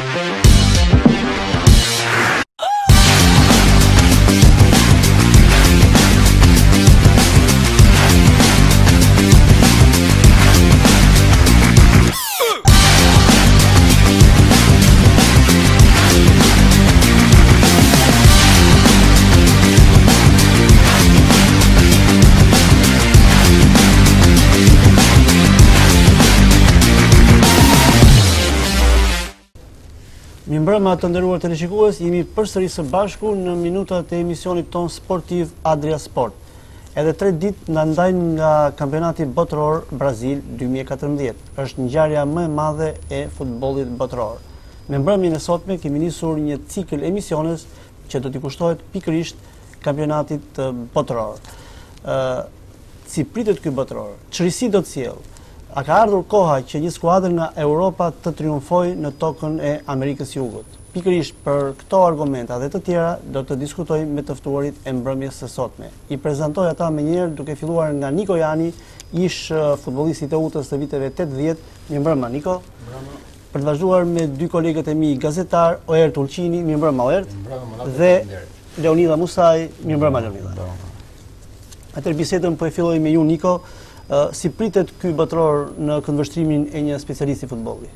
Mirëmbrëma të nderuar teleshikues, jemi përsëri së bashku në minutat e emisionit ton sportiv AdriaSport. Edhe 3 ditë na ndajnë nga kampionati botëror Brazil 2014. Është ngjarja më e madhe e futbollit botëror. Me mbrëmjen e sotme kemi nisur një cikël emisionesh që do t'i kushtohet pikërisht kampionatit botëror. Si pritet ky botëror? Çrisi do të sjell? A ka ardhur koha që një skuadër nga Europa të triumfojë në tokën e Amerikës së Jugut? Pikërisht për këto argumenta dhe të tjera do të diskutojmë me të ftuarit e mbrëmjes së sotme. I prezantoj ata menjëherë duke filluar nga Niko Jani, ish futbollist i Teutës të viteve 80. Mirëmbrëma Niko. Mirëmbrëma. Për të vazhduar me dy kolegët e mi gazetar, Oerd Ulqini, mirëmbrëma Oerd. Dhe Leonidha Musaj, mirëmbrëma Leonidha. Atëherë bisedën po e filloj me ju Niko. Si pritet ky botëror në këndvështrimin e një specialisti futbolli?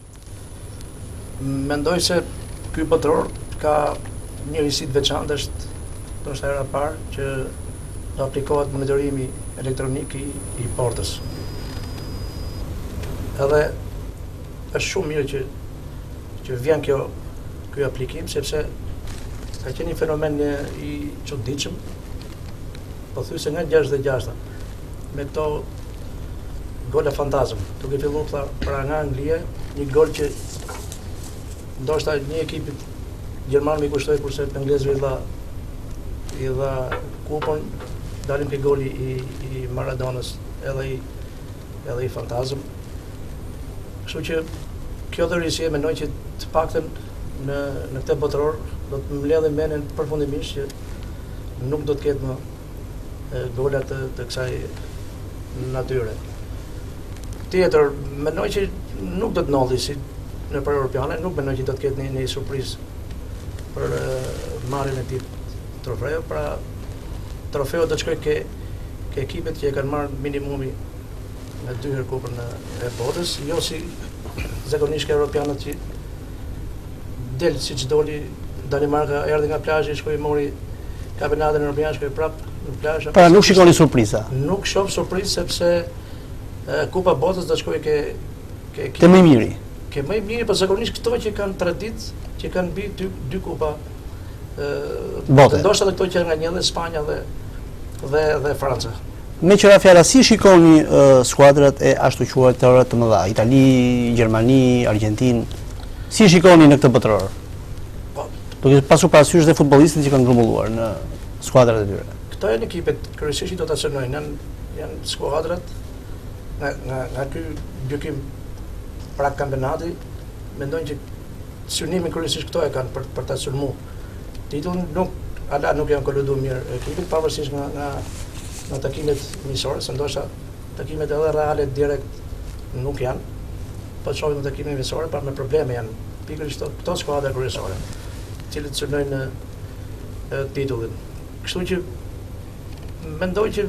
Mendoj se ky botëror ka një risi të veçantë, është hera parë që do aplikohet monitorimi elektronik i portës. Edhe është shumë mirë që vjen ky aplikim, sepse ka qenë një fenomen i çuditshëm, pothuajse nga 66-ta. Me këto gola fantazm, duke filluar pra nga Anglia, një gol që ndoshta një ekipit gjerman më kushtoi kurse anglezëve i dha kupon, dalim ke goli i Maradonës, edhe i fantazm. Kështu që kjo dhërësie mendoj që të paktën në këtë botëror do të mbledhë mendjen përfundimisht që nuk do të ketë më gola të kësaj natyre. Tjetër, mendoj që nuk do të ndodhi si në për Europiane, nuk mendoj që do të ketë një surprizë për marrjen e këtij trofeu, pra trofeu do të shkojë ke ekipet që e kanë marrë minimumi në 2 herë kupën e botës, jo si zakonisht ke Europianët që del siç doli. Danimarka erdhi nga plazhi, shkoi mori kampionatin Europian, shkoi prapë në plazh. Pra nuk shikoni surpriza. Nuk shoh surprizë sepse Kupa e Botës do shkojë ke më i miri. Ke më i miri, por zakonisht këto që kanë tradit, që kanë mbi 2 kupa bote. Ndoshta edhe këto që nga një dhe Spanja dhe Franca. Me qëra fjala, si shikoni skuadrat e ashtu quajtura të mëdha, Itali, Gjermani, Argjentinë? Si shikoni në këtë botëror? Duke pasur parasysh dhe futbollistët që kanë grumbulluar në skuadrat e tyre. Këto janë ekipet kryesisht do ta synojnë, janë skuadrat nga ky gjykim pra kampionati, mendojnë që synimin kryesisht këto e kanë për ta sulmuar. Titullin nuk janë koluduar mirë ekipet, pavarësisht nga takimet miqësore, se ndoshta takimet edhe reale direkt nuk janë. Po shohim në takimet miqësore, pa me probleme janë pikërisht këto skuadra kryesore, të cilët synojnë titullin. Kështu që mendoj që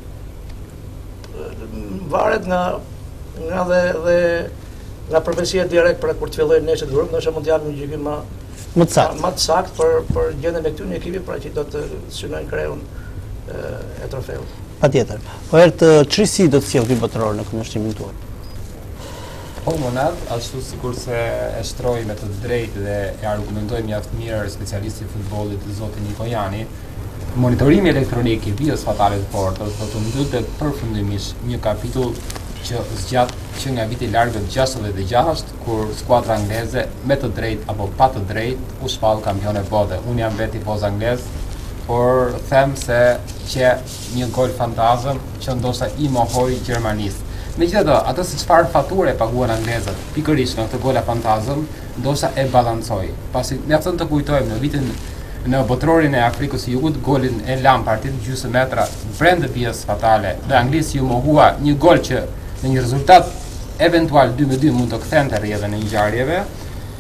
varet nga nga profesia direkt për kur të fillojnë nesër grup, ndoshta mund të japim një gjykim më të saktë për gjendjen e këtyre ekipeve pra që do të synojnë kreun e trofeut. Patjetër. Po çrisi do të sjell ky botëror në këndvështrimin tuaj? Po monad, ashtu sikur se e shtroi me të drejtë dhe e argumentoi mjaft mirë specialisti i futbollit zoti Niko Jani, monitorimi elektronik i vijës fatale të portës do të ndodhte përfundimisht një kapitull që zgjat që nga viti i largët 66, kur skuadra angleze me të drejtë apo pa të drejtë u shpall kampione bote. Unë jam vetë tifoz anglez, por them se që një gol fantazm që ndoshta i mohoi gjermanistë. Megjithatë, ato si çfarë fature paguan anglezët pikërisht në këtë gola fantazm, ndoshta e balancoi. Pasi mjafton të kujtojmë në botërorin e Afrikës së Jugut, golin e Lampardit gjysmë metra brenda vijës fatale dhe anglisë ju mohua një gol që në një rezultat eventual 2-2 mund të kthente rrjedhën e ngjarjeve.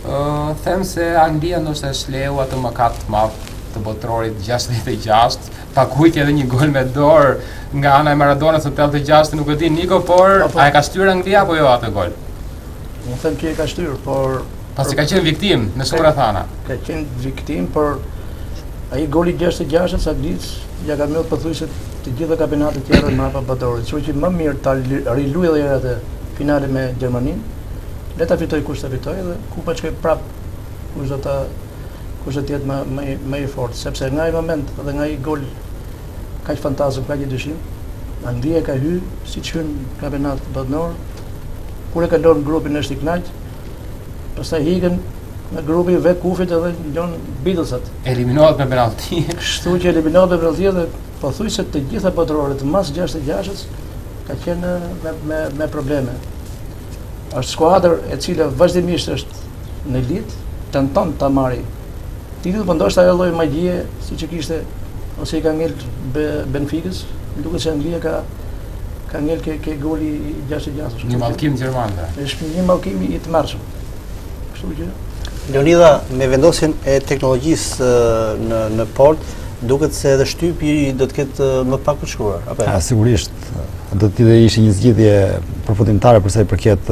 Them se Anglia ndoshta shleu atë mëkat të madh të botërorit 66, pakujt edhe një gol me dorë nga ana e Maradonës në 86, nuk e di Niko, por a e ka shtyr Anglia apo jo atë gol? Unë them që e ka shtyr, por pasi ka qenë viktim në shkura thana. Ka qenë viktim, por ai goli 66-s Anglisë ja ka mbledh pothuajse të gjitha kampionatet tjera mbrapa botërorit. Kështu që më mirë ta riluajë atë finale me Gjermaninë. Le ta fitoj kush ta fitoj dhe kupa shkoj prap kush do të jetë më i fortë, sepse nga ai moment dhe nga ai gol kaq fantazëm, kaq i dyshim, Anglia ka hyrë siç hyn në kampionat botëror, kur e kalon grupin është i kënaq, pastaj hikën në grupi vet kufit edhe lën Beatlesat. Eliminohet me penallti. Kështu që eliminohet me penallti dhe pothuajse të gjitha botëroret mas 66-s ka qenë me probleme. Është skuadër e cila vazhdimisht është në elit, tenton ta marrë titull, por ndoshta ajo lloj magjie siç e kishte ose i ka ngel Benficës, duket se Anglia ka ngel ke goli i 66-s. Një mallkim gjerman. Është një mallkim i tmerrshëm. Kështu që Leonidha, me vendosjen e teknologjisë në port, duket se edhe shtypi do të ketë më pak të shkruar, apo? Sigurisht, do të ishte një zgjidhje përfundimtare për sa i përket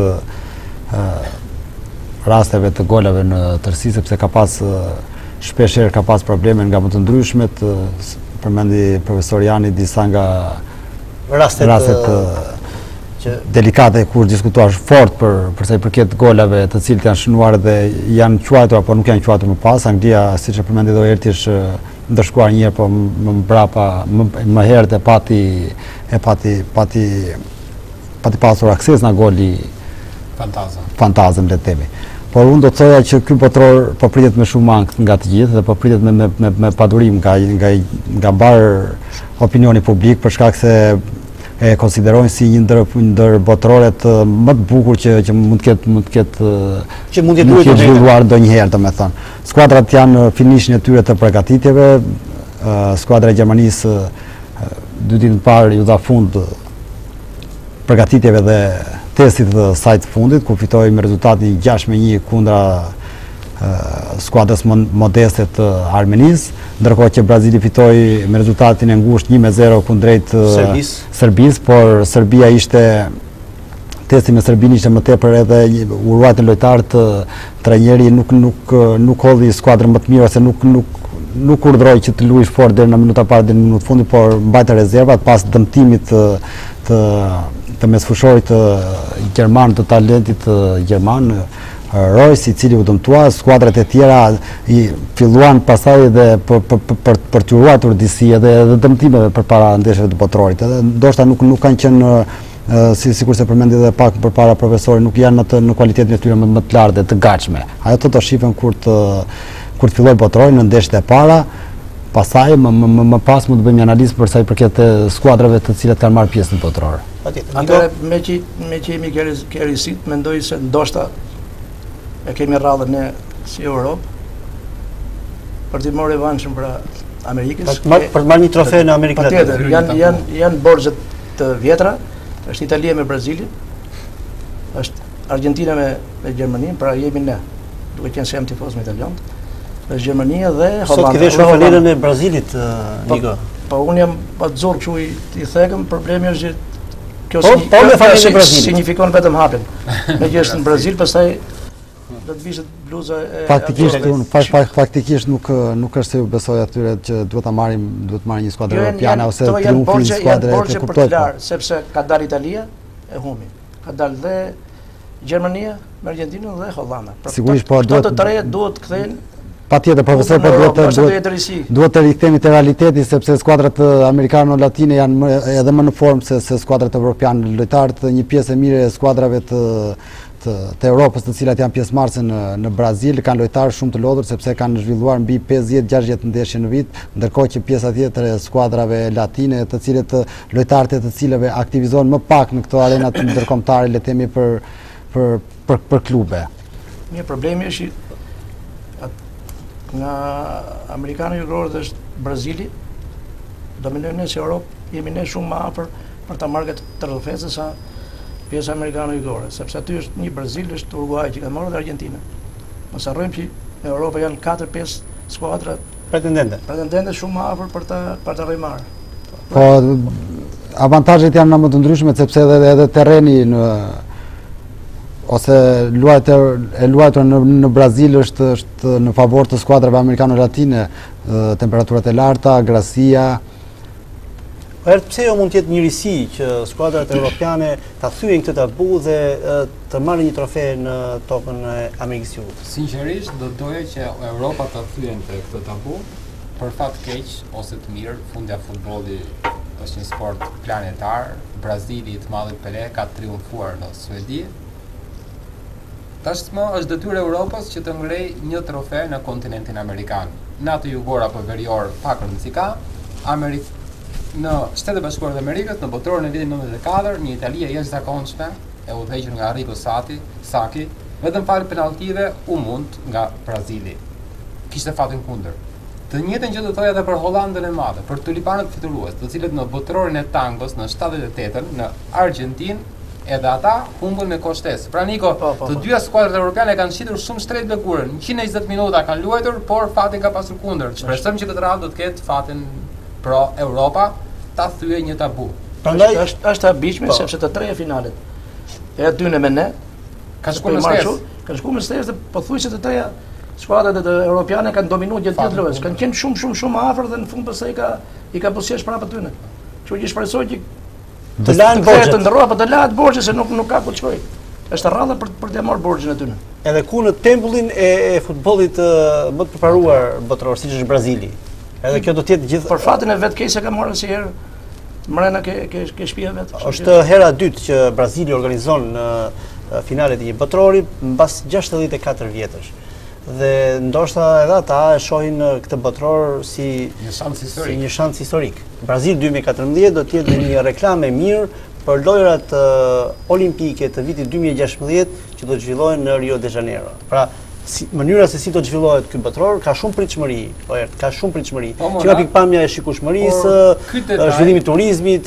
rasteve të golave në tërësi, sepse ka pas shpeshherë ka pas probleme nga më të ndryshmet, përmendi profesor Jani disa nga rastet delikate kur diskutuar fort për sa i përket golave të cilët janë shënuar dhe janë quajtur apo nuk janë quajtur më pas. Anglia, siç e përmendi edhe Oerdi, është ndërshkuar një herë, po më mbrapa më herët pati pasur akses nga goli fantazëm, le të themi. Por unë do të thoja që ky botëror po pritet me shumë ankth nga të gjithë dhe po pritet me padurim nga mbar opinioni publik, për shkak se e konsiderojnë si një ndër botëroret më të bukur që mund të ketë zhvilluar ndonjëherë, domethënë. Skuadrat janë në finishin e tyre të përgatitjeve. Skuadra e Gjermanisë 2 ditë më parë ju dha fund përgatitjeve dhe testit të saj të fundit, ku fitoi me rezultatin 6-1 kundra skuadrës modeste të Armenisë, ndërkohë që Brazili fitoi me rezultatin e ngushtë 1-0 kundrejt Serbisë, por Serbia testi me Serbinë ishte më tepër edhe u ruajtën lojtarët, trajneri nuk hodhi skuadrën më të mirë, ose nuk urdhroi që të luajë fort deri në minuta parë deri në minutën fundit, por mbajtë rezervat pas dëmtimit të mesfushorit gjerman, të talentit gjerman, Royce, i cili u dëmtua. Skuadrat e tjera filluan pastaj edhe për të ruajtur disi edhe dëmtimeve përpara ndeshjeve të botërorit. Edhe ndoshta nuk kanë qenë, sikur se përmendi edhe pak përpara profesori, nuk janë në kualitetin e tyre më të lartë dhe të gatshme. Ajo do shifen kur të filloj botërori në ndeshjet e para. Pastaj më pas mund të bëjmë një analizë për sa i përket skuadrave të cilat kanë marrë pjesë në botëror. Atëherë me që jemi ke risit, mendoj se ndoshta e kemi rradhën ne si Europë për të marrë revanshën për Amerikës. Për të marrë një trofe në Amerikën e Latine. Janë borxhet të vjetra, është Italia me Brazilin, është Argentina me Gjermaninë, pra jemi ne, duke qenë se jam tifoz me italianët, është Gjermania dhe Hollanda. Sot ke veshur falenën e Brazilit, Niko. Po unë jam pa të zorë kështu i thekëm, problemi është që kjo signifikon vetëm hapin. Me që është në Brazil, pastaj do të vishet bluza e faktikisht nuk është se ju besoj atyre që duhet marrë një skuadrë europiane ose triumfin skuadrë e kuptoj. Sepse ka dalë Italia e humi, ka dalë dhe Gjermania me Argentinën dhe Hollanda. Sigurisht, po duhet të kthehen. Patjetër, profesor, duhet të rikthehemi te realiteti, sepse skuadrat amerikano-latine janë edhe më në formë se skuadrat evropiane. Lojtarët, një pjesë e mirë e skuadrave të Europës, të cilat janë pjesëmarrëse në Brazil, kanë lojtarë shumë të lodhur, sepse kanë zhvilluar mbi 50-60 ndeshje në vit, ndërkohë që pjesa tjetër e skuadrave latine, të cilët lojtarët e të cilëve aktivizohen më pak në këto arenat ndërkombëtare, le të themi për klube. Një problemi është nga amerikanë jugorët është Brazili, dominojnë ne si Europë, jemi ne shumë më afër për ta marrë këtë tërëfese sa pjesa amerikano jugore, sepse aty është një Brazil, është Uruguay që ka marrë dhe Argentina. Mos harrojmë që në Europë janë 4-5 skuadra pretendente shumë afër për të rrimarrë. Po avantazhet janë më të ndryshme sepse edhe terreni ose luajtur në Brazil është në favor të skuadrave amerikano-latine, temperaturat e larta, grasia. Pse jo mund të jetë njërisi që skuadrat europiane ta thyen këtë tabu dhe të marrin një trofe në tokën e Amerikës së Jugut? Sinqerisht, do doja që Europa ta thyente këtë tabu, për fat keq ose të mirë, fundja futbolli është një sport planetar. Brazili i të madhit Pelé ka triumfuar në Suedi. Tashmë është detyrë Europës që të ngrej një trofe në kontinentin amerikan. Në atë jugor apo verior pak rëndësi ka. Në Shtetet Bashkuara të Amerikës, në botërorin e vitit 94, një Itali e jashtëzakonshme, e udhëhequr nga Arrigo Sacchi, vetëm fal penaltive u mund nga Brazili. Kishte fatin kundër. Të njëjtën gjë do thoya edhe për Hollandën e Madhe, për tulipanët fiturues, të cilët në botërorin e tangos në 78-ën në Argjentinë, edhe ata humbën me koshtesë. Pra Niko, të dyja skuadrat europiane kanë shitur shumë shtrejt lëkurën. 120 minuta kanë luajtur, por fatin ka pasur kundër. Shpresojmë që këtë radhë do të ketë fatin pro Europa ta thyej një tabu. Prandaj është habishme sepse të treja finalet e dyne me ne ka shkuar në shtesë. Kanë shkuar në shtesë, pothuajse të treja skuadrat e europiane kanë dominuar gjatë gjithë lojës. Kanë qenë shumë afër dhe në fund pastaj i ka bosjesh prapë tyne. Kështu që shpresoj që të lanë borxhet, të ndërrohen, po të lahet borxhet se nuk ka ku të shkojë. Është rradha për të marrë borxhin e tyne. Edhe ku në tempullin e futbollit më të përparuar botëror, siç është Brazili. Edhe kjo do të jetë gjithë për fatin e vetkesë ka marrë asnjëherë mrena ke shtëpia vet. Është hera e dytë që Brazili organizon në finalet e një botërori mbas 64 vjetësh. Dhe ndoshta edhe ata e shohin këtë botëror si një shans historik. Brazil 2014 do të jetë një reklamë e mirë për lojrat olimpike të vitit 2016 që do të zhvillohen në Rio de Janeiro. Pra, mënyra se si do të zhvillohet ky botëror ka shumë pritshmëri, ka shumë pritshmëri. Që nga pikpamja e shikueshmërisë, zhvillimit turizmit,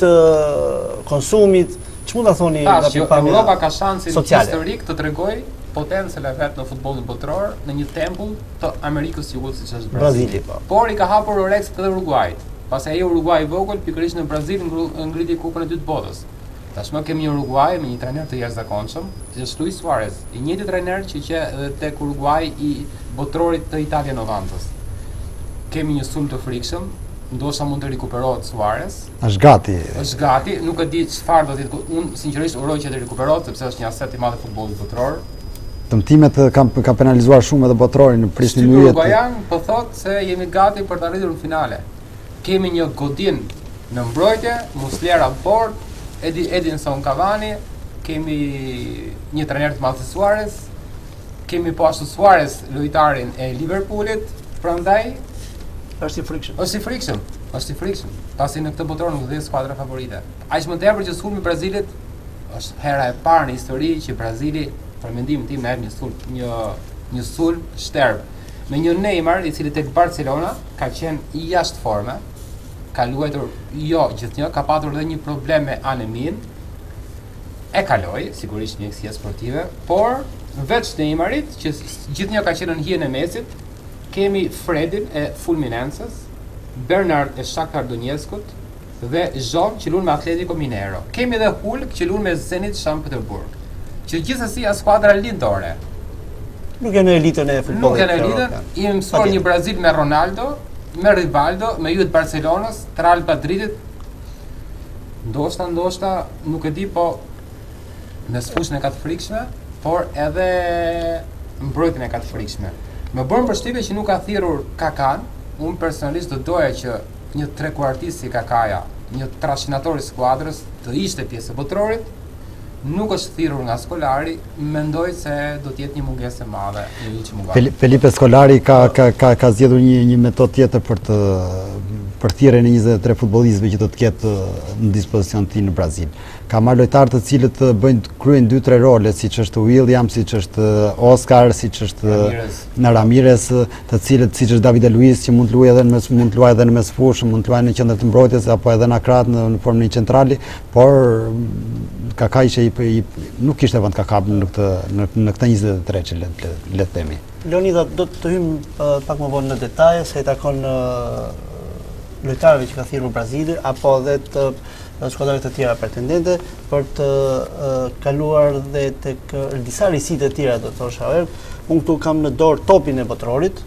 konsumit, ç'mund ta thoni nga pikpamja Europa ka shansin historik të tregojë potencën e vet në futbollin botëror në një tempull të Amerikës së Jugut siç është Brazili. Por i ka hapur orekset edhe Uruguayt. Pastaj ai Uruguay i vogël pikërisht në Brazil ngriti kupën e dytë të botës. Tashmë kemi Uruguay me një trajner të jashtëzakonshëm, që është Luis Suarez, i njëjti trajner që edhe tek Uruguay i botërorit të Italia 90-s. Kemi një sulm të frikshëm, ndoshta mund të rikuperohet Suarez. Është gati, nuk e di çfarë do të thotë. Unë sinqerisht uroj që të rikuperohet sepse është një aset i madh i futbollit botëror. Dëmtimet kanë penalizuar shumë edhe botërorin në Prishtinë në jetë. Uruguayan po thotë se jemi gati për të arritur në finale. Kemi një Godin në mbrojtje, Muslera në port, Edinson Cavani, kemi një trajner të madh si Suarez, kemi po ashtu Suarez, lojtarin e Liverpoolit, prandaj është i frikshëm. Pasi në këtë botëror nuk dhe skuadra favorite. Aq më tepër që sulmi i Brazilit është hera e parë në histori që Brazili, për mendimin tim, na jep një sulm shterb. Me një Neymar i cili tek Barcelona ka qenë i jashtë forme, ka luajtur jo gjithnjë, ka patur edhe një problem me anemin, e kaloi sigurisht mjekësia sportive, por veç Neymarit që gjithnjë ka qenë në hijen e Mesit, kemi Fredin e Fulminenses, Bernard e Shakhtar Donetskut dhe John që luan me Atletico Mineiro. Kemi edhe Hulk që luan me Zenit Sankt Petersburg, që gjithsesi janë skuadra lindore. Nuk janë në elitën e futbollit. Nuk janë në elitën. I mësuar një Brazil me Ronaldo, me Rivaldo, me juet Barcelonës, të Real Madridit. Ndoshta nuk e di, po në sfushën e ka të frikshme, por edhe mbrojtjen e ka të frikshme. Më bën përshtypje që nuk ka thirrur Kakan. Unë personalisht do doja që një trekuartist si Kakaja, një trashëginator i skuadrës, të ishte pjesë e botërorit. Nuk është thirrur nga Skolari, mendoj se do të jetë një mungesë e madhe në që mungon. Felipe Skolari ka zgjedhur një metodë tjetër për të për thirrjen e 23 futbollistëve që do të ketë në dispozicion ti në Brazil. Ka marrë lojtarë të cilët kryejnë 2-3 role, siç është William, siç është Oscar, siç është Ramirez, të cilët siç është David Luiz që mund të luajë edhe në mesfushë, mund të luajë në qendër të mbrojtjes apo edhe në akrat në formën centrale, por Kaka nuk kishte vend Kaka në këtë 23 që le të themi. Leonidha, do të hym pak më vonë në detaje se i takon lojtarëve që ka thirrur Brazili apo edhe të skuadrave të tjera pretendente për të kaluar dhe tek disa risitë të tjera, do të thosha. Unë këtu kam në dorë topin e botërorit,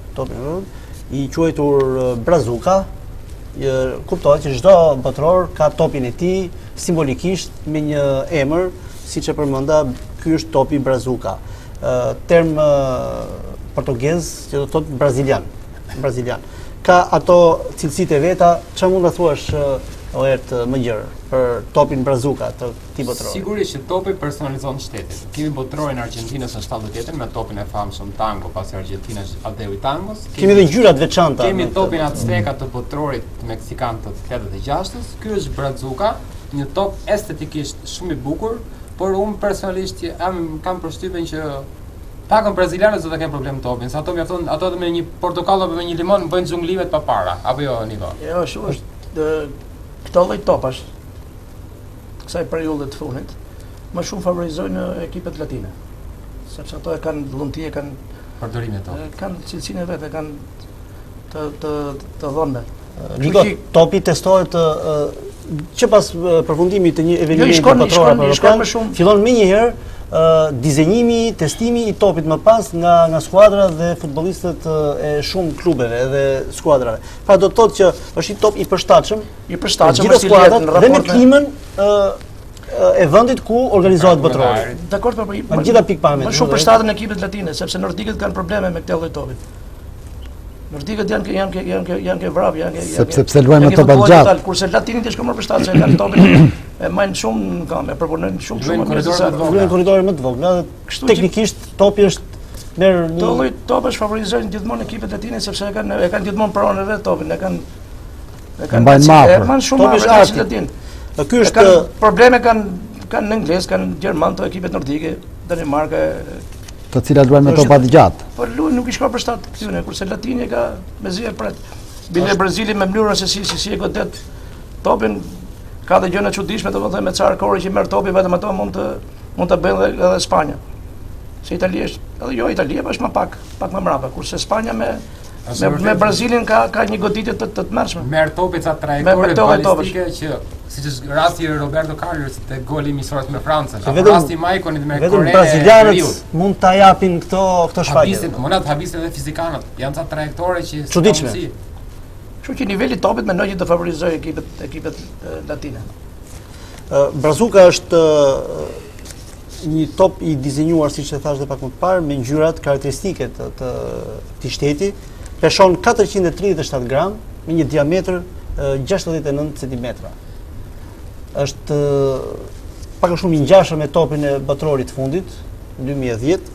i quajtur Brazuka. Kuptohet që çdo botëror ka topin e tij, simbolikisht me një emër, siç e përmenda, ky është topi Brazuka. Term portugez që do të thotë brazilian. Ka ato cilësitë e veta, çfarë mund ta thuash Oerd më gjerë për topin Brazuka të këtij botërori? Sigurisht që topi personalizon shtetin. Kemi botërorin Argjentinës në 78 me topin e famshëm tango, pasi Argjentina është adeu i tangos. Kemi edhe ngjyrat veçanta. Kemi topin azteka të botërorit meksikan të 86-s. Ky është Brazuka, një top estetikisht shumë i bukur, por unë personalisht kam përshtypjen që pakën brazilianët do të kenë problem topin, se ato mjafton ato me një portokall apo me një limon bëjnë xhunglimet pa para, apo jo Niko? Jo, është këto lloj topash kësaj periudhe të fundit më shumë favorizojnë ekipet latine, sepse ato e kanë vullneti, kanë përdorimin e topit, kanë cilësinë e vet, kanë të dhënë. Niko, topi testohet që pas përfundimit të një evenimenti botëror, fillon më njëherë dizenjimi, testimi i topit më pas nga skuadra dhe futbollistët e shumë klubeve dhe skuadrave. Pra do të thotë që është i top i përshtatshëm është i lehtë në raport dhe me klimën e vendit ku organizohet botërori. Dakor, po me gjitha pikpamjet. Më shumë përshtaten ekipet latine, sepse nordikët kanë probleme me këtë lloj topi. Nordikët janë ke vrap, sepse luajnë me topa gjatë. Kurse latinit është më përshtatshëm, kanë topin e majnë shumë në kamë, përpunojnë shumë në korridore më të vogla. Teknikisht topi është merr një këto lloj topësh favorizojnë gjithmonë ekipet latine sepse e kanë gjithmonë pronën e vet topin, e kanë mbajnë mapër. Topi është arti latin. Ky është probleme kanë në anglisht, kanë në gjerman, to ekipet nordike, Danimarka, të cilat luajnë me topa të gjatë. Po nuk i shkon për shtat këtyre, kurse latini ka mezi e pret. Bile Brazili me mënyrën se si e godet topin, ka dhe gjëna çuditshme, domethënë me çfarë kohë që merr topi, vetëm ato mund të bëjnë edhe Spanja. Se Italia është, edhe jo Italia, po është më pak më mbrapa, kurse Spanja me Brazilin ka një goditje të tmerrshme. Merr topi ca trajektore balistike që siç është rasti i Roberto Carlos te goli miqësor me Francën. Rasti i Maiconit me Korenë. Vetëm brazilianët mund ta japin këto shfaqje. Habisin edhe fizikanët, janë ca trajektore që çuditshme. Kështu që niveli i topit mendoj që do favorizojë ekipet latine. Brazuka është një top i dizenjuar, siç e thash edhe pak më parë, me ngjyrat karakteristike të këtij shteti. Peshon 437 gram me një diametër 69 cm. Është pak a shumë i ngjashëm me topin e botërorit të fundit, 2010.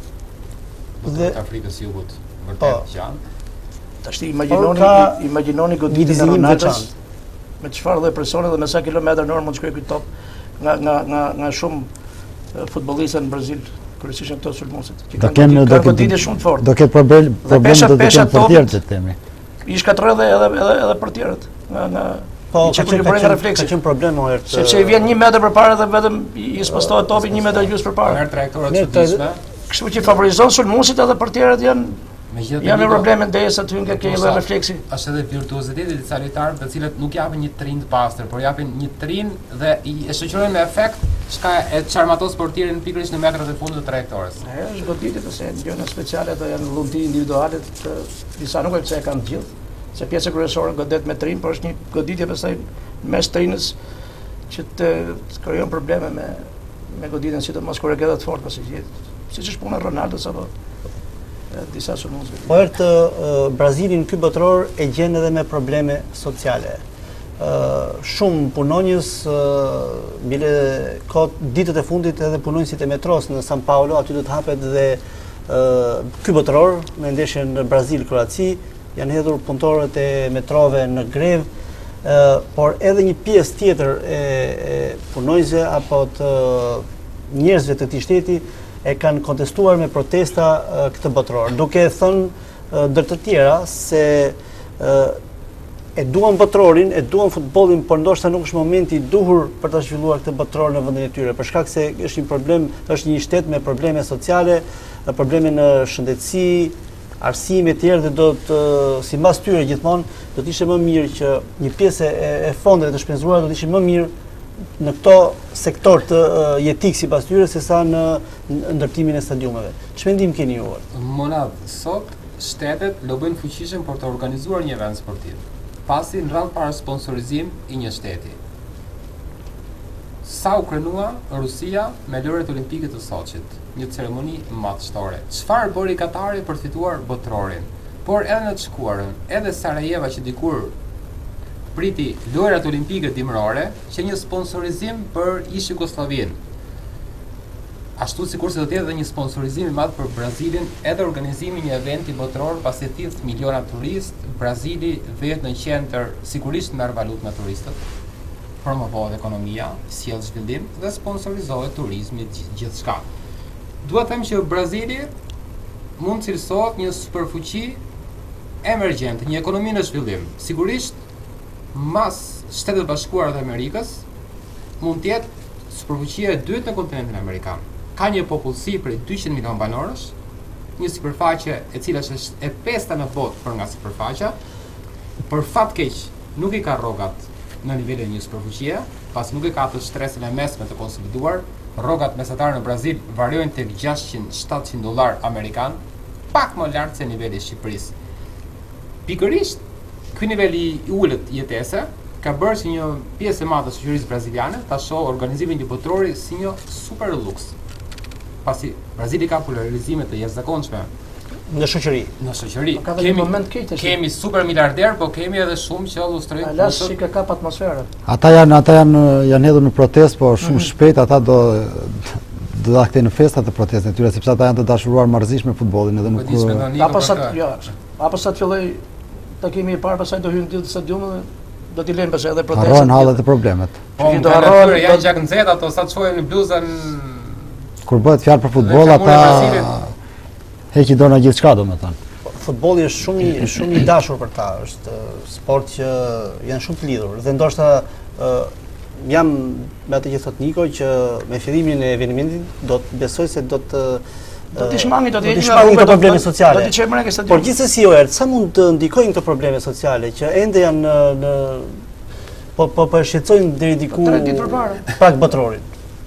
Dhe Afrikës së Jugut, vërtet janë. Tash imagjinoni goditjen e Ronaldos me çfarë lloj presioni dhe me sa kilometër në orë mund të shkojë ky top nga shumë futbollistë në Brazil. Kryesisht këto sulmuesit. Do kenë goditje shumë të fortë. Do ketë problem do të kenë portierët të themi. I shkatroi edhe portierët po ka qenë problem Oerd. Sepse i vjen 1 metër përpara dhe vetëm i spostohet topi 1 metër gjysmë përpara. Merr trajektorë të çuditshme. Kështu që favorizon sulmuesit edhe portierët janë me probleme ndërsa ty nga ke edhe refleksi. Është edhe virtuoziteti i disa lojtarëve të cilët nuk japin një trin të pastër, por japin një trin dhe e shoqërojnë me efekt çka e çarmatos portierin pikërisht në metrat e fundit të trajektorës. Është goditje ose gjëra speciale ato janë vullneti individuale të disa nuk e pse kanë të gjithë, se pjesa kryesore godet me trin, por është një goditje pastaj mes trinës që të krijon probleme me goditjen sidomos kur e ke të fortë pasi siç është puna Ronaldos apo disa sulmuesve. Oerd Brazilin ky botëror e gjen edhe me probleme sociale. Shumë punonjës bile ditët e fundit edhe punonjësit e metros në San Paulo, aty do të hapet dhe ky botëror me ndeshjen në Brazil-Kroaci, janë hedhur punëtorët e metrove në grevë, por edhe një pjesë tjetër e punojësve apo të njerëzve të këtij shteti e kanë kontestuar me protesta këtë botror, duke thënë ndër të tjera se e duan botrorin, e duan futbollin, por ndoshta nuk është momenti i duhur për ta zhvilluar këtë botror në vendin e tyre, për shkak se është një problem, është një shtet me probleme sociale, probleme në shëndetësi, arsime të tjerë, dhe do të, sipas tyre gjithmonë, do të ishte më mirë që një pjesë e fondeve të shpenzuara do të ishte më mirë në këto sektor të jetik sipas tyre sesa në ndërtimin e stadiumeve. Ç'më mendim keni ju? Monad, sot shtetet lobojnë fuqishëm për të organizuar një event sportiv, pasi në radhë para sponsorizim i një shteti. Sa u krenua Rusia me lojrat olimpike të Sochit, një ceremoni madhështore. Çfarë bëri Katari për fituar botërorin? Por edhe në të shkuarën, edhe Sarajeva që dikur priti lojrat olimpike dimërore, që një sponsorizim për ish Jugosllavin. Ashtu sikurse do të jetë edhe një sponsorizim i madh për Brazilin, edhe organizimi një eventi botëror pasi thith miliona turistë, Brazili vetë në qendër, sigurisht merr valutë me turistët, promovohet ekonomia, sjell zhvillim dhe sponsorizohet turizmi, gjithçka. Dua të them që Brazili mund të cilësohet një superfuqi emergjente, një ekonomi në zhvillim. Sigurisht, mas Shtetet Bashkuara të Amerikës mund të jetë superfuqia e dytë në kontinentin amerikan. Ka një popullsi prej 200 milion banorësh, një sipërfaqe e cila është e pesta në botë për nga sipërfaqja, për fat keq nuk i ka rrogat në nivelin e një superfuqie, pas nuk i ka të shtresën e mesme të konsoliduar. Rrogat mesatare në Brazil variojnë tek $600-700 amerikan, pak më lart se niveli i Shqipërisë. Pikërisht, ky nivel i ulët jetese ka bërë që një pjesë e madhe e shoqërisë braziliane ta shohë organizimin e botrori si një super luks. Pasi Brazili ka polarizime të jashtëzakonshme në shoqëri. Në shoqëri. Ka një moment keq. Kemi super miliarder, po kemi edhe shumë që illustrojnë. Alas si ka kap atmosferën. Ata janë hedhur në protestë, por shumë shpejt ata do ta kthejnë në festat e protestës e tyre, sepse ata janë të dashuruar marrëzisht me futbollin edhe nuk apo sa të filloj takimi i parë, pastaj do hyjnë në stadium dhe do t'i lënë pastaj edhe protestën. Harrojnë hallet e problemet. Po do harrojnë, janë gjak nxehtë ato sa çojnë në bluzën. Kur bëhet fjalë për futboll, ata heqin dorë gjithçka, domethënë. Futbolli është shumë i dashur për ta, është sport që janë shumë të lidhur dhe ndoshta jam me atë që thot Niko që me fillimin e evenimentit do të besoj se do të shmangin këto probleme sociale. Do të çemëre që stadium. Por gjithsesi Oerd, sa mund të ndikojnë këto probleme sociale që ende janë në po shqetësojnë deri diku pak botrorin.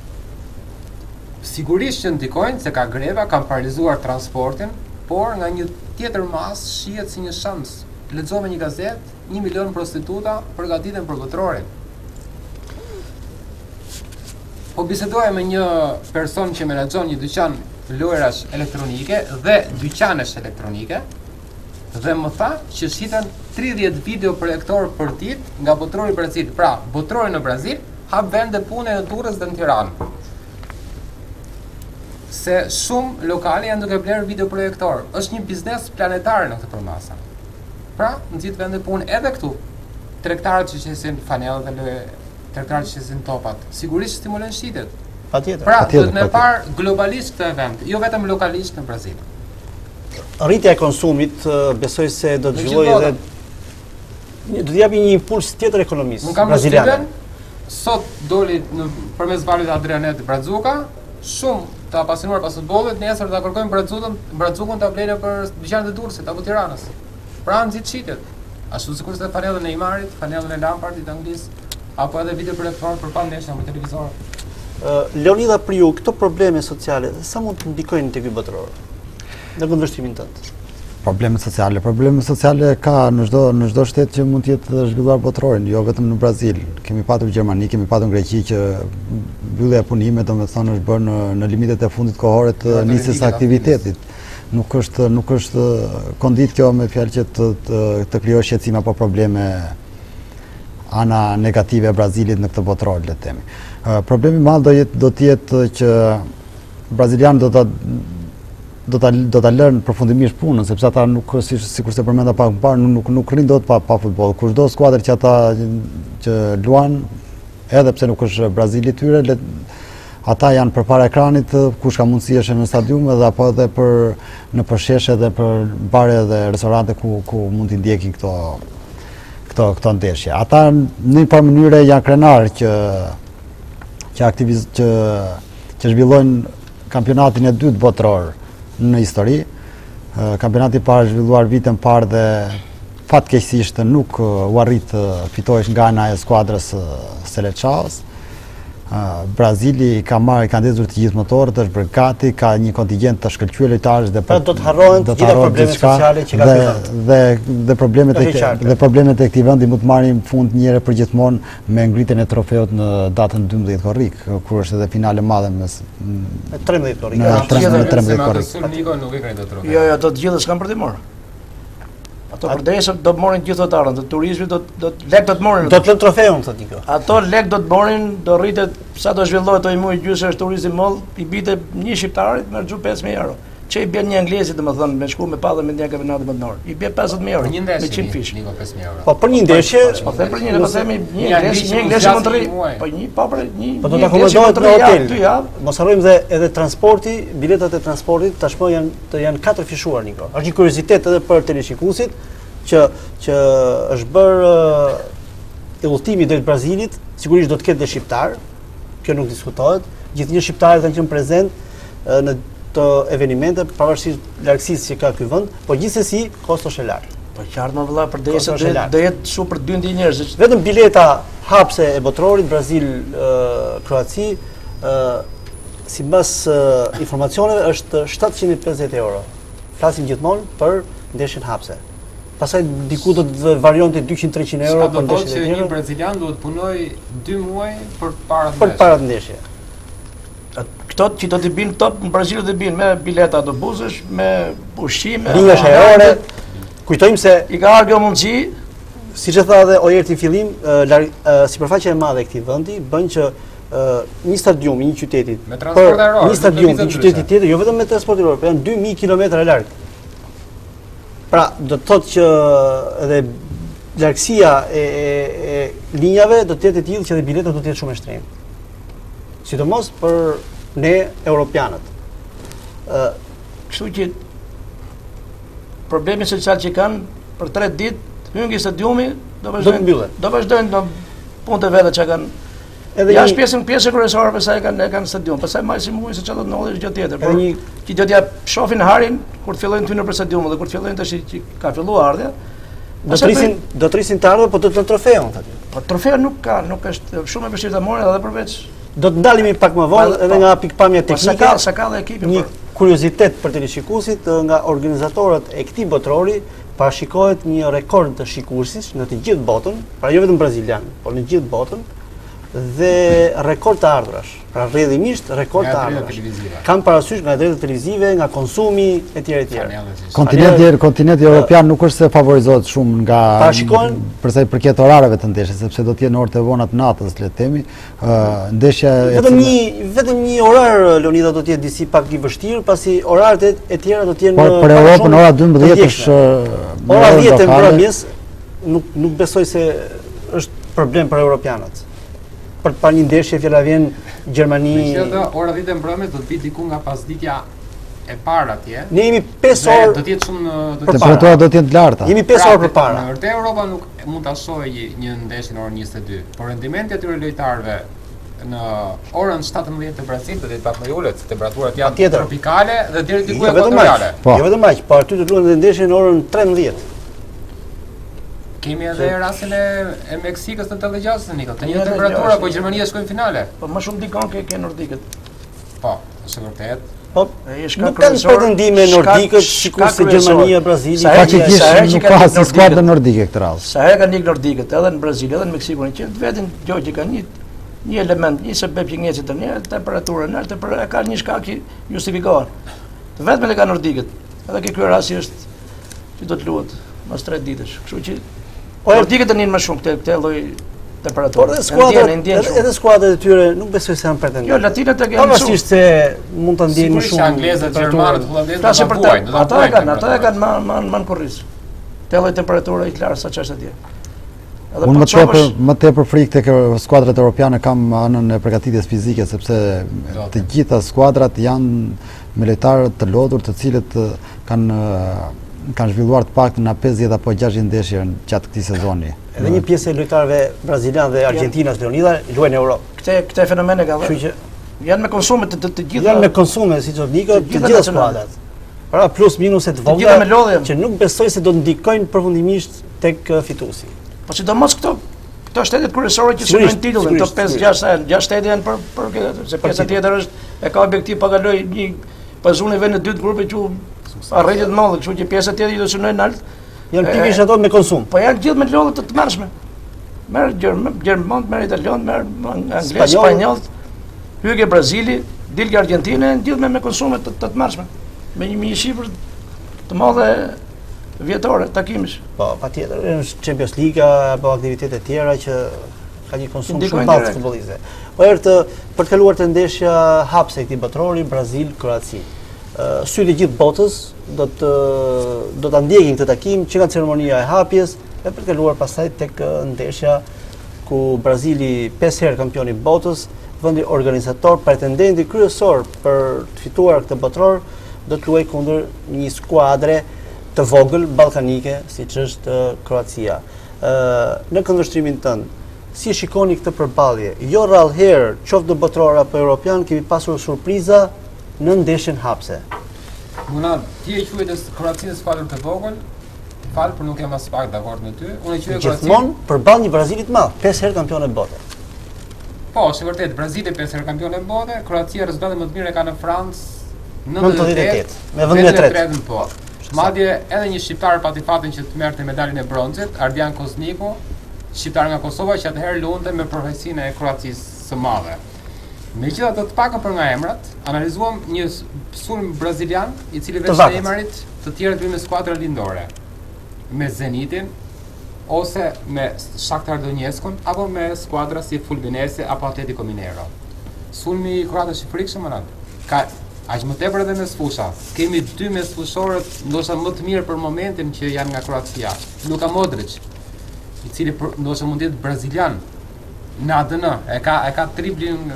Sigurisht që ndikojnë se ka greva, kanë paralizuar transportin, por nga një tjetër mas shihet si një shans. Lexova një gazetë, 1 milion prostituta përgatiten për botrorin. Po bisedoja me një person që menaxhon një dyqan lojrash elektronike dhe dyqanesh elektronike dhe më tha që shiten 30 video projektor për ditë nga botrori i Brazilit. Pra, botrori në Brazil hap vende pune në Durrës dhe në Tiranë. Se shumë lokale janë duke blerë videoprojektor. Është një biznes planetar në këtë përmasa. Pra, nxit vende punë edhe këtu. Tregtarët që shesin fanellët e tregtarët që shesin topat, sigurisht stimulojnë shitjet. Patjetër. Pra, duhet me parë globalisht këtë event, jo vetëm lokalisht në Brazil. Rritja e konsumit besoj se do të zhvillojë edhe do të japë një impuls tjetër ekonomisë braziliane. Sot doli përmes valët AdriaNet Brazuka, shumë të apasionuar pas futbollit, nesër ta kërkojnë Brazukun ta blejnë për dyqanet e Durrësit apo Tiranës. Pra nxit shitjet. Ashtu sikur se fanellën e Neymarit, fanellën e Lampardit anglis, apo edhe video projektor për pandeshja në televizor. Leonidha, për ju, këto probleme sociale, sa mund të ndikojnë tek ky botror? Në kundërshtimin tënd. Probleme sociale ka në çdo shtet që mund të jetë zhvilluar botrorin, jo vetëm në Brazil. Kemi patur Gjermani, kemi patur Greqi që mbyllja e punimeve domethënë është bërë në limitet e fundit kohore të nisjes së aktivitetit. Nuk është kondit kjo me fjalë që të krijojë shqetësim apo probleme ana negative e Brazilit në këtë botror, le të themi. Problemi i madh do të jetë që brazilianët do ta lërnë përfundimisht punën, sepse ata nuk, sikur se përmenda pak më parë, nuk rrin dot pa futboll. Kushdo skuadër që ata që luan, edhe pse nuk është Brazili tyre, ata janë përpara ekranit, kush ka mundësi është në stadium edhe apo edhe në përsheshe dhe për bare dhe restorante ku mund t'i ndjekin këto ndeshje. Ata në një par mënyre janë krenar që zhvillojnë kampionatin e dytë botëror në histori. Kampionati parë zhvilluar vitën parë dhe fatkeqësisht nuk u arrit fitohesh nga ana e skuadrës Seleçaos. Brazili ka ndezur të gjithë motorët, është bërë gati, ka një kontingjent të shkëlqyer lojtarësh dhe do të harrohen të gjitha problemet sociale që ka dhe problemet e këtij vendi mund të marrin fund një herë përgjithmonë me ngritjen e trofeut në datën 12 korrik, kur është edhe finale e madhe mes 13 korrik. Në 13 korrik. Niko nuk e ka këtë trofeu. Jo, ato të gjithë s'kan për të marrë. Ato përdesë do të morin gjithë votarët, të turizmit lek do të morin. Do të lënë trofeun, thotë Niko. Ato lek do të morin, do rritet sa do zhvillohet ai muaj gjysë është turizmi moll, i bite një shqiptarit me xhu 5000 euro. Çe i bën një anglezi domethënë me shku me pallë me ndjen kampionatit botëror. I bën 50000 euro me 100 fish. Niko 5000 euro. Po për një ndeshje, po them për një, po themi një anglezi mund të rri. Po një pa për një. Po do të akomodohet në hotel. Mos harrojmë dhe edhe transporti, biletat e transportit tashmë janë 4 fishuar, Niko. Është një kuriozitet edhe për teleshikuesit që është bërë udhëtimi drejt Brazilit, sigurisht do të ketë dhe shqiptar, kjo nuk diskutohet, gjithnjë shqiptarët kanë qenë prezent në të evenimente, pavarësisht largësisë që ka ky vend, por gjithsesi kosto është e lartë. Po qartë më vëlla, përdesë do jetë shumë për 2 njerëz. Vetëm bileta hapse e botërorit Brazil-Kroaci, sipas informacioneve është 750 euro. Flasim gjithmonë për ndeshjen hapse. Pastaj diku do të varionte 200-300 euro për ndeshjen e tjera. Një brazilian duhet punoj 2 muaj për para të ndeshje. Këto që do të binë top në Brazil do të binë me bileta autobusesh, me ushqime, linja ajrore. Kujtojmë se i ka ardhur mundësi, siç e tha edhe Oerd në fillim, sipërfaqja e madhe e këtij vendi bën që një stadium i një qyteti me transport ajror, një stadium i një qyteti tjetër, jo vetëm me transport ajror, por janë 2000 kilometra larg. Pra, do të thotë që edhe largësia e linjave do të jetë e tillë që edhe biletat do të jetë shumë e shtrenjtë. Sidomos për ne europianët. Kështu që problemi social që kanë për 3 ditë hyngi stadiumi do vazhdojnë në punët e veta që kanë. Edhe ja pjesë kryesore pse kanë stadium, pastaj maksimumi se çfarë do të ndodhë gjë tjetër. Por që do t'ja shohin harin kur të fillojnë të hyjnë në stadium dhe kur të fillojnë tash që ka filluar ardha. Do të rrisin të ardhur, po do të lënë trofeun thotë. Po trofeu nuk është shumë e vështirë ta marrë edhe përveç. Do të ndalemi pak më vonë edhe nga pikpamja teknike. Sa ka dhe ekipi. Një kuriozitet për teleshikuesit, nga organizatorët e këtij botërori parashikohet një rekord të shikuesis në të gjithë botën, pra jo vetëm brazilian, por në gjithë botën. Dhe rekord të ardhurash, pra rrjedhimisht rekord të ardhurash. Kanë parasysh nga drejtat televizive, nga konsumi etj. Kontinenti evropian nuk është se favorizohet shumë nga përsa i përket orareve të ndeshjes, sepse do të jenë orët e vona të natës, le të themi. Ndeshja vetëm një orar Leonidha do të jetë disi pak i vështirë, pasi orarët e tjera do të jenë për Europën ora 12 është ora 10 e mbrëmjes, nuk besoj se është problem për europianët. Për të parë një ndeshje fjala vjen Gjermani. Megjithatë, ora 10 e mbrëmjes do të vi diku nga pasditja e parë atje. Ne jemi 5 orë. Do të jetë shumë temperatura do të jetë larta. Jemi 5 orë përpara. Në vërtetë Europa nuk mund ta shohë një ndeshje në orën 22, por rendimenti i atyre lojtarëve në orën 17 të Brazilit do të jetë pak më i ulët, temperaturat janë tropikale dhe deri diku ekuatoriale. Jo vetëm aq, por aty do luajnë ndeshje në orën 13. Kemi edhe rastin e Meksikës në 86, Niko. Të njëjtë temperatura, po Gjermania shkojnë në finale. Po më shumë dikon ke nordikët. Po, është vërtet. Po, nuk kanë pretendime nordikët, sikur se Gjermania, Brazili, nuk ka si skuadra nordike këtë radhë. Sa herë kanë ikë nordikët, edhe në Brazil, edhe në Meksikun, që vetëm gjë që kanë një element, një sebeb që ngecet të një, temperatura lartë, ka një shkak që justifikohet. Vetëm e kanë nordikët. Edhe ky rasti është që do të luhet mas 3 ditësh. Kështu që nordikët tani më shumë këtë lloj temperaturë. Edhe skuadrat e tyre nuk besoj se janë pretendente. Jo, latinët e kanë pavarësisht se mund ta ndjejnë më shumë. Anglezët, gjermanët, holandezët, ata e kanë man korris. Telloj temperatura i klarë sa ç'është atje. Unë më tepër frikë tek skuadrat europiane kam anën e përgatitjes fizike, sepse të gjitha skuadrat janë me lojtarë të lodhur, të cilët kanë zhvilluar të paktën na 50 apo 60 ndeshje gjatë këtij sezoni. Edhe një pjesë e lojtarëve brazilianë dhe argjentinas Leonidha luajnë në Europë. Këte fenomene ka vënë. Janë me konsume të gjitha. Janë me konsume, siç thotë Niko, të gjitha skuadrat. Pra plus minus e të vogla që nuk besoj se do të ndikojnë përfundimisht tek fituesi. Po sidomos këto shtetet kryesore që synojnë titullin, këto 5-6 shtete janë për se pjesa tjetër është e ka objektiv pa kaloj një pazunë vend në dytë grupe që arritje të madhe, kështu që pjesa tjetër do synojnë lart. Janë pikërisht ato me konsum. Po janë gjithë me lodhë të mërshme. Merr gjerman, merr italian, merr anglez, spanjoll, hyje Brazili, dilë Argentinë, gjithë me konsume të mërshme. Me një shifër të madhe vjetore, takimish. Po, patjetër, është Champions League apo aktivitete tjera që ka një konsum shumë të futbollistëve. Oerd, për të kaluar të ndeshja hapse këtij botërori Brazil-Kroaci. Sytë e gjithë botës do ta ndjekin këtë takim që nga ceremonia e hapjes e për të kaluar pastaj tek ndeshja ku Brazili 5 herë kampioni i botës, vendi organizator, pretendenti kryesor për të fituar këtë botëror, do të luajë kundër një skuadre të vogël ballkanike, siç është Kroacia. Në kundërshtrimin tënd, si shikoni këtë përballje? Jo rrallë herë, qoftë botëror apo europian, kemi pasur surpriza në ndeshjen hapse. Munad, ti e quajtë Kroacinë skuadër të vogël, fal për nuk jam as pak dakord me ty. Unë e quaj Kroacinë gjithmonë përballë një Brazili të madh, 5 herë kampion e botës. Po, është vërtet, Brazili 5 herë kampion e botës, Kroacia rezultate më të mira ka në Francë 98, me vendin e tretë. Po. Madje edhe një shqiptar pati fatin që të merrte medaljen e bronzit, Ardian Kozniku, shqiptar nga Kosova që atëherë lunte me profesinë e Kroacisë së madhe. Megjithatë të pakën për nga emrat, analizuam një sulm brazilian i cili veç të emrit të tjerët vinë me skuadra lindore, me Zenitin ose me Shakhtar Donetskun apo me skuadra si Fulminese apo Atletico Mineiro. Sulmi i kroatësh i frikshëm ka aq më tepër edhe mes fusha. Kemi dy mesfushorët ndoshta më të mirë për momentin që janë nga Kroacia. Luka Modric, i cili ndoshta mund të jetë brazilian në ADN, e ka triplin,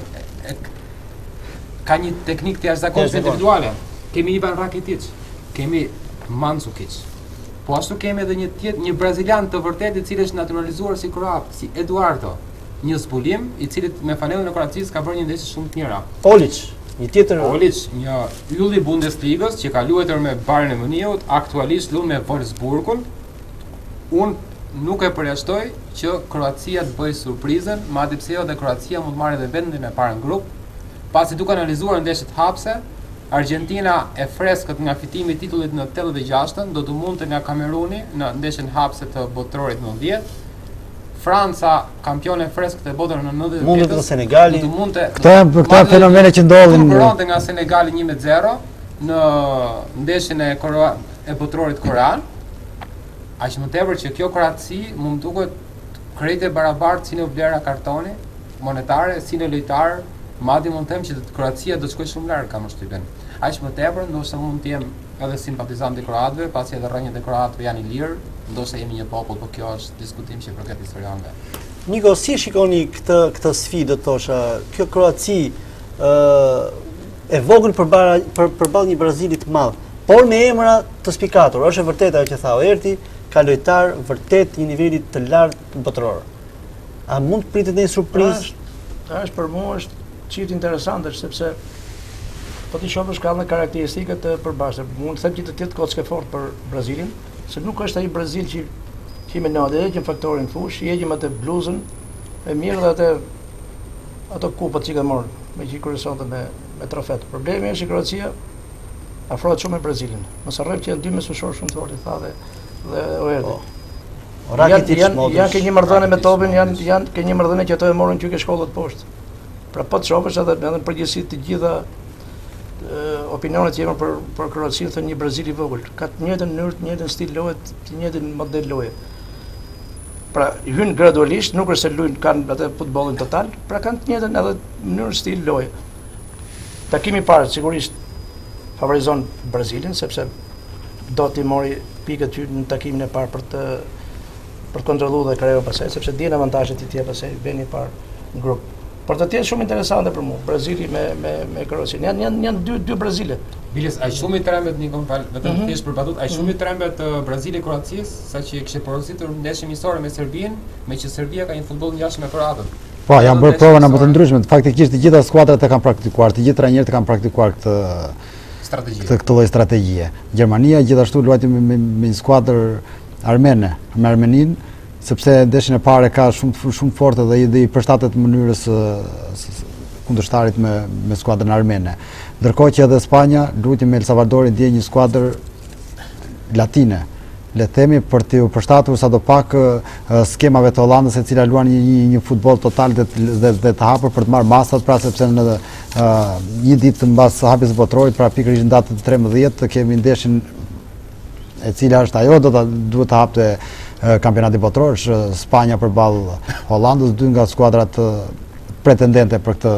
ka një teknikë të jashtëzakonshme individuale. Kemi Ivan Rakitic, kemi Mandzukic. Po ashtu kemi edhe një brazilian të vërtetë i cili është naturalizuar si kroat, si Eduardo, një zbulim i cili me fanellën e Kroacisë ka bërë një ndeshje shumë të mira. Një tjetër Olic, një yll i Bundesligës që ka luajtur me Bayern Munichut, aktualisht luan me Wolfsburgun. Unë nuk e përjashtoj që Kroacia të bëjë surprizën, madje pse edhe Kroacia mund të marrë edhe vendin e parë në grup, pasi duke analizuar ndeshjet hapse, Argentina e freskët nga fitimi i titullit në 86-ën do të mundte nga Kameruni në ndeshjen hapse të botërorit 90. Franca, kampione freskët e botës në 98. Mundet nga Senegali. Këto janë fenomene që ndodhin. Konkurronte nga Senegali 1-0 në ndeshjen e botërorit korean. Aq më tepër që kjo Kroaci mund duket krejtë barabartë si në vlera kartoni monetare, si në lojtar, madje mund të them që Kroacia do të shkojë shumë larg kam shtypën. Aq më tepër ndoshta mund të jem edhe simpatizant i kroatëve, pasi edhe rrënjët e kroatëve janë i lirë, ndoshta jemi një popull, por kjo është diskutim që përket historianëve. Niko, si shikoni këtë sfidë, thosha, kjo Kroaci e vogël përballë një Brazili të madh, por me emra të spikatur. Është e vërtetë ajo që tha Oerti, ka lojtar vërtet një niveli të lartë botëror. A mund të pritet një surprizë? Është për mua është çift interesante sepse po ti shohësh ka një karakteristika të përbashkëta. Mund të them që të jetë kocke fort për Brazilin, se nuk është ai Brazil që me natë, që faktorin fush, heqim atë bluzën e mirë dhe ato kupat që ka marrë me që kryesonte me trofet. Problemi është që Kroacia afrohet shumë me Brazilin. Mos harrojmë që janë dy mesfushorë shumë të fortë, tha dhe Oerdi. Janë ke një marrëdhënie me topin, janë ke një marrëdhënie që ato e morën që ke shkollat poshtë. Pra po të shohësh edhe në përgjithësi të gjitha opinionet që jemi për Kroacinë thënë një Brazil i vogël. Ka të njëjtën mënyrë, të njëjtën stil loje, të njëjtën model loje. Pra, hynë gradualisht, nuk është se luajnë kanë atë futbollin total, pra kanë të njëjtën edhe mënyrë stil loje. Takimi i parë sigurisht favorizon Brazilin sepse do t'i mori pikët në takimin e parë për të kontrolluar dhe krijuar pasaj, sepse dihen avantazhet e tij pasaj veni i parë në grup. Por të tjetë shumë interesante për mua, Brazili me Kroacinë. Janë dy Brazile. Biles, a shumë i trembet Niko, vetëm thjesht për batut, a shumë i trembet Brazili e Kroacisë, saqë kishte porositur ndeshje miqësore me Serbinë, me që Serbia ka një futboll ngjashëm me Kroatët. Po, janë bërë prova në më të ndryshme. Faktikisht të gjitha skuadrat e kanë praktikuar, të gjithë trajnerët kanë praktikuar këtë lloj strategjie. Gjermania gjithashtu luajti me një skuadër armene, me Armenin, sepse ndeshjen e parë ka shumë forte dhe i përshtatet mënyrës kundërshtarit me skuadrën armene. Ndërkohë që edhe Spanja luajti me El Salvadorin dje një skuadër latine, le themi, për të përshtatur sadopak skemave të Hollandës, e cila luan një futboll total dhe të hapur për të marrë masat, pra sepse në një ditë mbas hapjes së botërorit, pra pikërisht në datën 13 kemi ndeshjen e cila është ajo duhet të hapte kampionati botror, është Spanja përballë Hollandës, dy nga skuadrat pretendente për këtë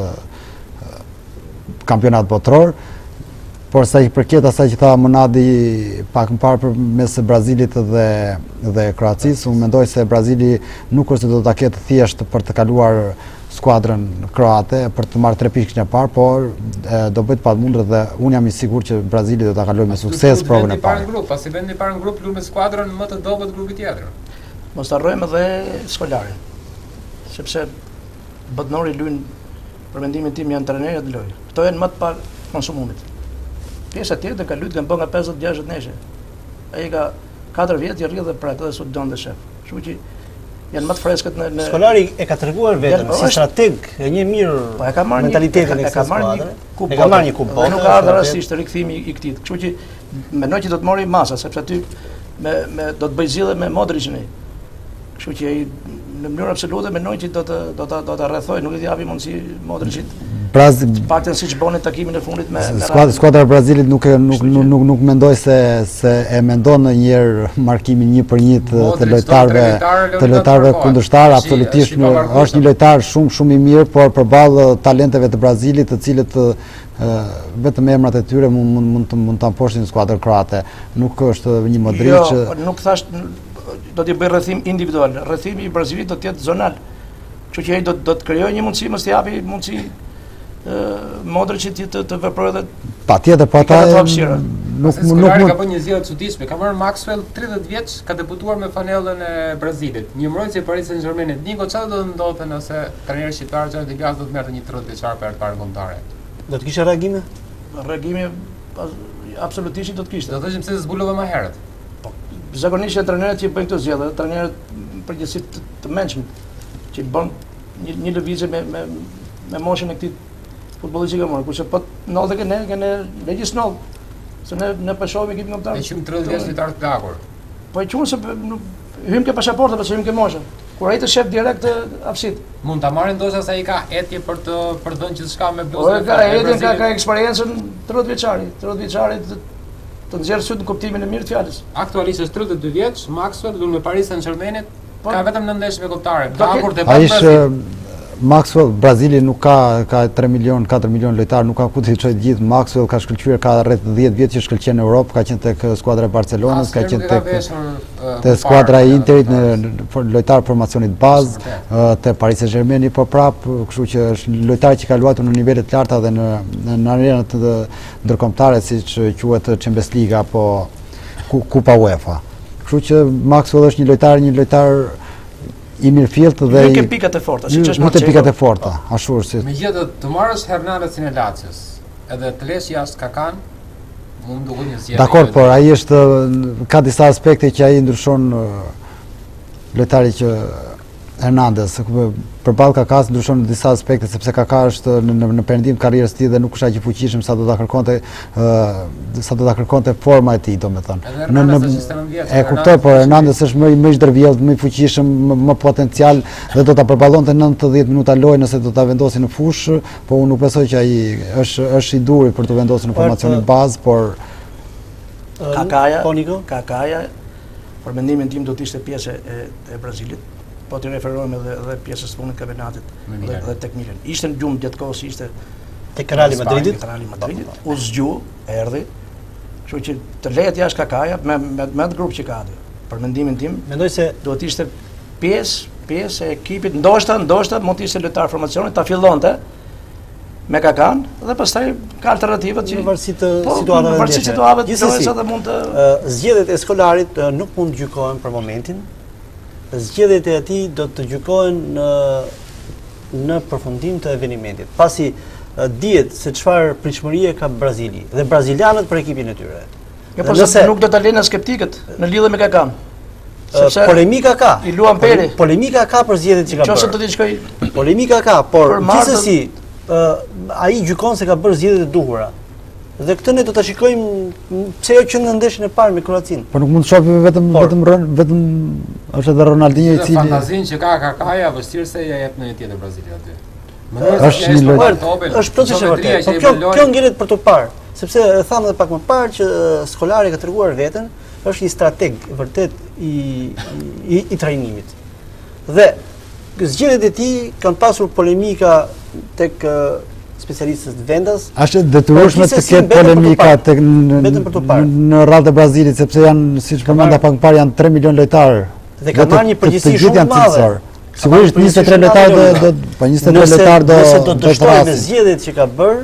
kampionat botror. Por sa i përket asaj që tha Monadi pak më parë mes Brazilit dhe Kroacisë, unë mendoj se Brazili nuk është se do ta ketë thjesht për të kaluar skuadrën kroate për të marrë 3 pikën e parë, por do bëhet pamundër dhe unë jam i sigurt që Brazili do ta kalojë me sukses provën e parë. Pasi vendi i parë në grup luaj me skuadrën më të dobët grupit tjetër. Mos harrojmë edhe skolarin. Sepse botnori luajnë për mendimin tim janë trajnerët në lojë. Këto janë më të parë konsumumit. Pjesa tjetër ka luajtur nga 50-60 neshe. Ai ka 4 vjet i rrjedh dhe prat edhe sot don dhe shef. Kështu që janë më të freskët në Skolari e ka treguar vetëm si strateg, e një mirë mentalitetin e kësaj skuadre. E ka marrë një kupë. Po nuk ka ardhur rastisht rikthimi i këtij. Kështu që mendoj që do të mori masa, sepse aty do të bëj zgjidhje me Modricin. Kështu që ai në mënyrë absolute mendoj që do ta rrethoj, nuk i japi mundësi Modricit. Paktën siç bën takimin e fundit me skuadra e Brazilit nuk mendoj se e mendon ndonjëherë markimin 1-1 të lojtarëve kundërshtar, absolutisht është një lojtar shumë i mirë, por përballë talenteve të Brazilit, të cilët vetëm emrat e tyre mund ta mposhtin skuadrën kroate. Nuk është një Modric. Jo, nuk thash do t'i bëj rrethim individual. Rrethimi i Brazilit do të jetë zonal. Kështu që ai do të krijojë një mundësi, mos t'i japi mundësi Modricit të veprojë edhe patjetër, po ata nuk ka bërë një zgjedhje të çuditshme. Ka marrë Maxwell 30 vjeç, ka debutuar me fanellën e Brazilit. Një mbrojtës e Paris Saint-Germain. Niko, çfarë do të ndodhte nëse trajneri shqiptar Xhani Degas do të merrte një 30 vjeçar për parë kombëtare? Do të kishte reagime? Reagime absolutisht do të kishte. Do të thëshim se zbulove më herët. Po, zakonisht trajnerët që bëjnë këto zgjedhje, trajnerët përgjithësisht të mençëm që bën një lëvizje me moshën e këtij futbollistë që morën, kurse po ndodhe që ne legjisnol, se ne pashohim ekipin kombëtar. Ne qum 30 vjeç lojtar të plagur. Po e quhen se hym ke pasaportë, pse hym ke moshën. Kur ai të shef direkt hapësit. Mund ta marrin ndoshta se ai ka etje për dhënë gjithçka me bluzën. Ka eksperiencën 30 vjeçari. 30 vjeçari të nxjerrë syt në kuptimin e mirë të fjalës. Aktualisht është 32 vjeç, Maxwell luan me Paris Saint-Germain, ka vetëm 9 ndeshje me kombëtare. Plagur te Ai Maxwell, Brazili nuk ka 3 milion, 4 milion lojtar, nuk ka ku të çojë gjithë. Maxwell ka shkëlqyer, ka rreth 10 vjet që shkëlqen në Europë, ka qenë tek skuadra e Barcelonës, ka qenë tek skuadra e Interit në lojtar formacionit bazë, te Paris Saint-Germain, po prap, kështu që është lojtar që ka luajtur në nivele të larta dhe në arenat ndërkombëtare, siç quhet Champions League apo Kupa UEFA. Kështu që Maxwell është një lojtar i mirëfillt dhe nuk e pikat e forta, siç është Marcelo. Pikat e forta, ashtu është. Megjithatë, të marrësh Hernandezin e Lazios, edhe të lesh jashtë Kakan, mund duket një zgjedhje. Dakor, por ai ka disa aspekte që ai ndryshon lojtari që Hernandez, përballë Kakas ndryshon në disa aspekte, sepse Kaka është në perëndim karrierës së tij dhe nuk është aq i fuqishëm sa do ta kërkonte forma e tij, domethënë. E kuptoj, por Hernandez është më i ndërvjellët, më i fuqishëm, më potencial dhe do ta përballonte 90 minuta lojë nëse do ta vendosin në fushë, po unë nuk besoj që ai është i durii për të vendosur në formacionin bazë, por Kakaja, për mendimin tim do të ishte pjesë e Brazilit. po t'i referojmë edhe pjesës punën kampionatit dhe tek Milan. Ishte në gjumë gjatë kohës, ishte tek Reali Madridit. U zgju, erdhi. Kështu që të lehet jashtë Kakaja me atë grup që ka aty. Për mendimin tim, mendoj se duhet ishte pjesë e ekipit, ndoshta mund të ishte lojtar formacionit, ta fillonte me Kakan dhe pastaj ka alternativat që në varësi të situatave gjithsesi mund të zgjedhjet e Skolarit nuk mund të gjykohen për momentin. Zgjedhjet e atij do të gjykohen në përfundim të evenimentit. Pasi dihet se çfarë pritshmërie ka Brazili dhe brazilianët për ekipin e tyre. Jo, por nuk do ta lënë skeptikët në lidhje me Kakan. Polemika ka. I luan Peri. Polemika ka për zgjedhjet që ka bërë. Nëse do të shkoj. Polemika ka, por gjithsesi ai gjykon se ka bërë zgjedhjet e duhura. Dhe këtë ne do ta shikojmë pse jo që në ndeshjen e parë me Kroacinë. Po nuk mund të shohim vetëm është edhe Ronaldinho i cili fantazinë që ka Kakaja vështirë se ja jep në një tjetër Brazili aty. Është një lojë. Është proces i vërtetë. Po kjo ngjelet për të parë, sepse thamë edhe pak më parë që Skolari ka treguar veten, është një strateg vërtet i trajnimit. Dhe zgjedhjet e tij kanë pasur polemika tek specialistët vendas. Është detyrueshme të ketë polemika tek në radhë të Brazilit, sepse janë, siç përmenda pak më parë, janë 3 milion lojtarë. Dhe kanë marrë një përgjegjësi shumë të madhe. Sigurisht 23 lojtarë do nëse do të shtojë me zgjedhjet që ka bërë,